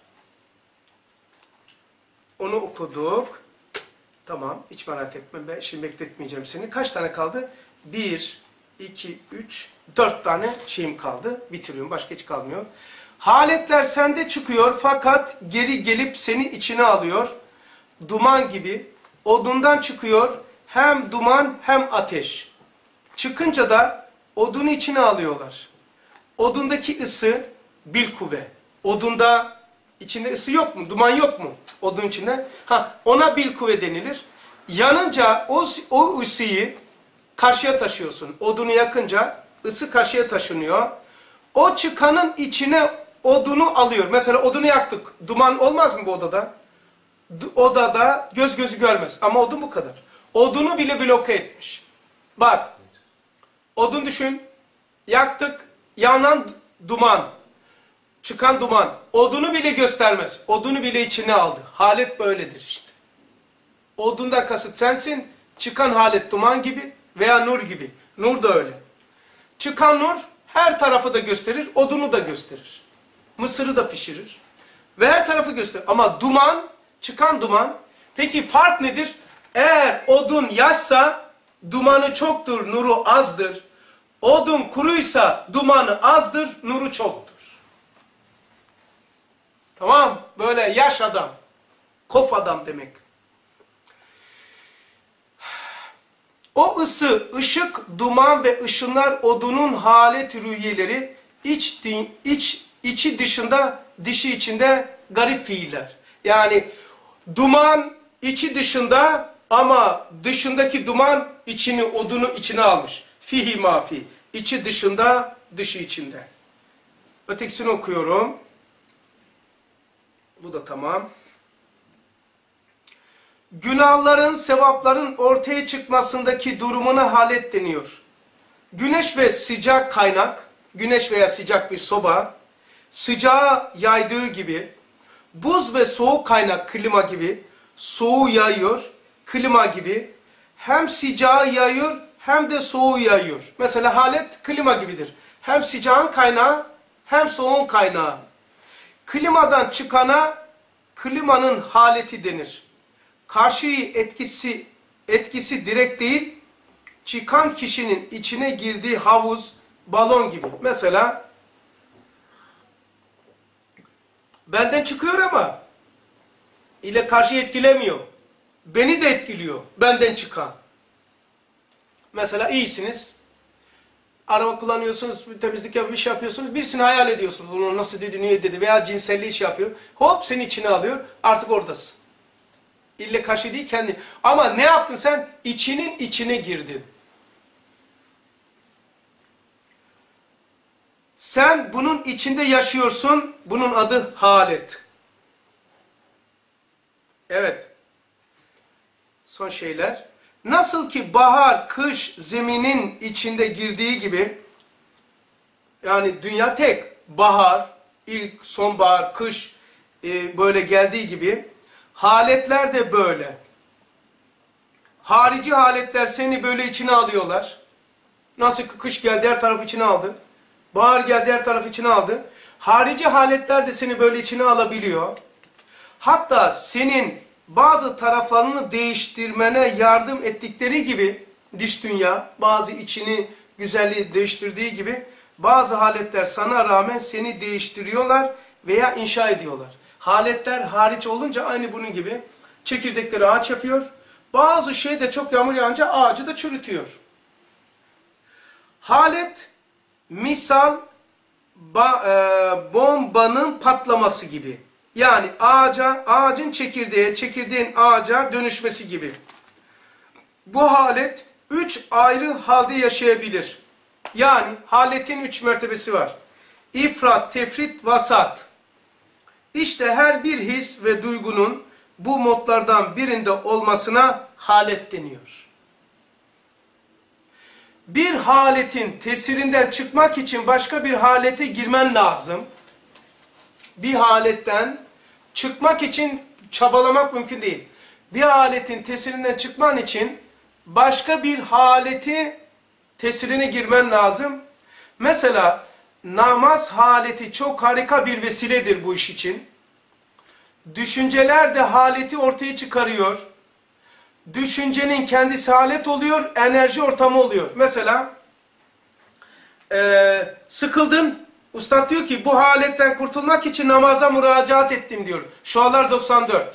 Onu okuduk. Tamam, hiç merak etme. Ben şimdi bekletmeyeceğim seni. Kaç tane kaldı? Bir, iki, üç, dört tane şeyim kaldı. Bitiriyorum, başka hiç kalmıyor. Haletler sende çıkıyor fakat geri gelip seni içine alıyor. Duman gibi. Odundan çıkıyor. Hem duman hem ateş. Çıkınca da odunu içine alıyorlar. Odundaki ısı bilkuvve. Odunda içinde ısı yok mu? Duman yok mu? Odun içinde. Ha, ona bilkuvve denilir. Yanınca o, o ısıyı karşıya taşıyorsun. Odunu yakınca ısı karşıya taşınıyor. O çıkanın içine odunu alıyor. Mesela odunu yaktık. Duman olmaz mı bu odada? Odada göz gözü görmez. Ama odun bu kadar. Odunu bile bloke etmiş. Bak. Odun düşün. Yaktık. Yanan duman. Çıkan duman. Odunu bile göstermez. Odunu bile içine aldı. Halet böyledir işte. Odunda kasıt sensin. Çıkan halet duman gibi veya nur gibi. Nur da öyle. Çıkan nur her tarafı da gösterir. Odunu da gösterir. Mısırı da pişirir. Ve her tarafı gösterir. Ama duman, çıkan duman. Peki fark nedir? Eğer odun yaşsa dumanı çoktur, nuru azdır. Odun kuruysa dumanı azdır, nuru çoktur. Tamam? Böyle yaş adam. Kof adam demek. O ısı, ışık, duman ve ışınlar odunun halet rühiyeleri iç, iç, içi dışında, dışı içinde garip fiiller. Yani duman içi dışında ama dışındaki duman içini, odunu içine almış. Fihi mafi. İçi dışında, dışı içinde. Ötekisini okuyorum. Bu da tamam. Günahların, sevapların ortaya çıkmasındaki durumuna halet deniyor. Güneş ve sıcak kaynak, güneş veya sıcak bir soba, sıcağı yaydığı gibi, buz ve soğuk kaynak klima gibi, soğuğu yayıyor, klima gibi, hem sıcağı yayıyor hem de soğuğu yayıyor. Mesela halet klima gibidir. Hem sıcağın kaynağı hem soğuğun kaynağı. Klimadan çıkana klimanın haleti denir. Karşı etkisi, etkisi direkt değil, çıkan kişinin içine girdiği havuz, balon gibi. Mesela benden çıkıyor ama ile karşı etkilemiyor. Beni de etkiliyor benden çıkan. Mesela iyisiniz. Araba kullanıyorsunuz, temizlik yapıp bir şey yapıyorsunuz. Birisini hayal ediyorsunuz. Onu nasıl dedi, niye dedi veya cinselliği iş yapıyor. Hop seni içine alıyor. Artık oradasın. İlle karşı değil kendi. Ama ne yaptın sen? İçinin içine girdin. Sen bunun içinde yaşıyorsun. Bunun adı halet. Evet. Son şeyler. Nasıl ki bahar, kış zeminin içinde girdiği gibi, yani dünya tek, bahar, ilk sonbahar, kış e, böyle geldiği gibi haletler de böyle. Harici haletler seni böyle içine alıyorlar. Nasıl ki kış geldi her taraf içine aldı. Bahar geldi her taraf içine aldı. Harici haletler de seni böyle içine alabiliyor. Hatta senin bazı taraflarını değiştirmene yardım ettikleri gibi dış dünya bazı içini güzelliği değiştirdiği gibi bazı haletler sana rağmen seni değiştiriyorlar veya inşa ediyorlar. Haletler hariç olunca aynı bunun gibi çekirdekleri ağaç yapıyor. Bazı şey de çok yağmur yağınca ağacı da çürütüyor. Halet misal ba, e, bombanın patlaması gibi. Yani ağaca, ağacın çekirdeğe, çekirdeğin ağaca dönüşmesi gibi. Bu halet üç ayrı halde yaşayabilir. Yani haletin üç mertebesi var. İfrat, tefrit, vasat. İşte her bir his ve duygunun bu modlardan birinde olmasına halet deniyor. Bir haletin tesirinden çıkmak için başka bir halete girmen lazım. Bir haletten çıkmak için çabalamak mümkün değil. Bir haletin tesirinden çıkman için başka bir haleti tesirine girmen lazım. Mesela namaz haleti çok harika bir vesiledir bu iş için. Düşünceler de haleti ortaya çıkarıyor. Düşüncenin kendisi halet oluyor, enerji ortamı oluyor. Mesela ee, sıkıldın, ustad diyor ki bu haletten kurtulmak için namaza müracaat ettim diyor. Şualar doksan dört.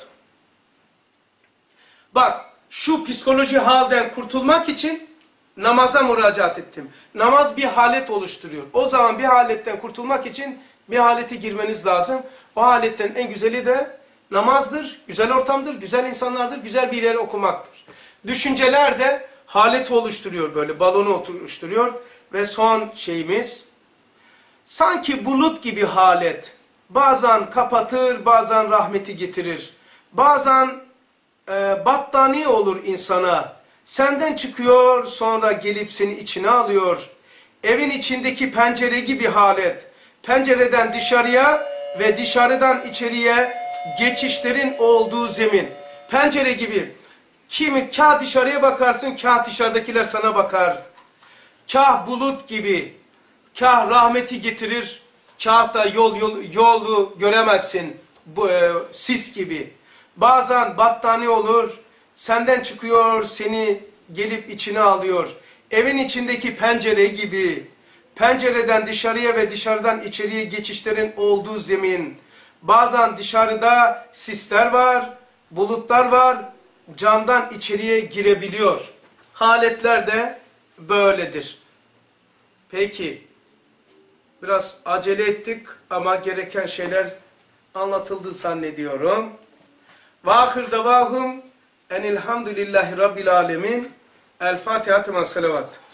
Bak şu psikoloji halden kurtulmak için namaza müracaat ettim. Namaz bir halet oluşturuyor. O zaman bir haletten kurtulmak için bir halete girmeniz lazım. O haletten en güzeli de namazdır, güzel ortamdır, güzel insanlardır, güzel bir yere okumaktır. Düşünceler de haleti oluşturuyor böyle, balonu oluşturuyor. Ve son şeyimiz, sanki bulut gibi halet. Bazen kapatır, bazen rahmeti getirir. Bazen e, battaniye olur insana. Senden çıkıyor, sonra gelip seni içine alıyor. Evin içindeki pencere gibi halet. Pencereden dışarıya ve dışarıdan içeriye geçişlerin olduğu zemin. Pencere gibi. Kimi kah dışarıya bakarsın, kah dışarıdakiler sana bakar. Kah bulut gibi, kah rahmeti getirir, kah da yol, yol yolu göremezsin. Bu, e, sis gibi. Bazen battaniye olur, senden çıkıyor, seni gelip içine alıyor. Evin içindeki pencere gibi. Pencereden dışarıya ve dışarıdan içeriye geçişlerin olduğu zemin. Bazen dışarıda sisler var, bulutlar var, camdan içeriye girebiliyor. Haletler de böyledir. Peki, biraz acele ettik ama gereken şeyler anlatıldı zannediyorum. Ve ahir davahum enilhamdülillahi rabbil alemin. El Fatiha ve salavat.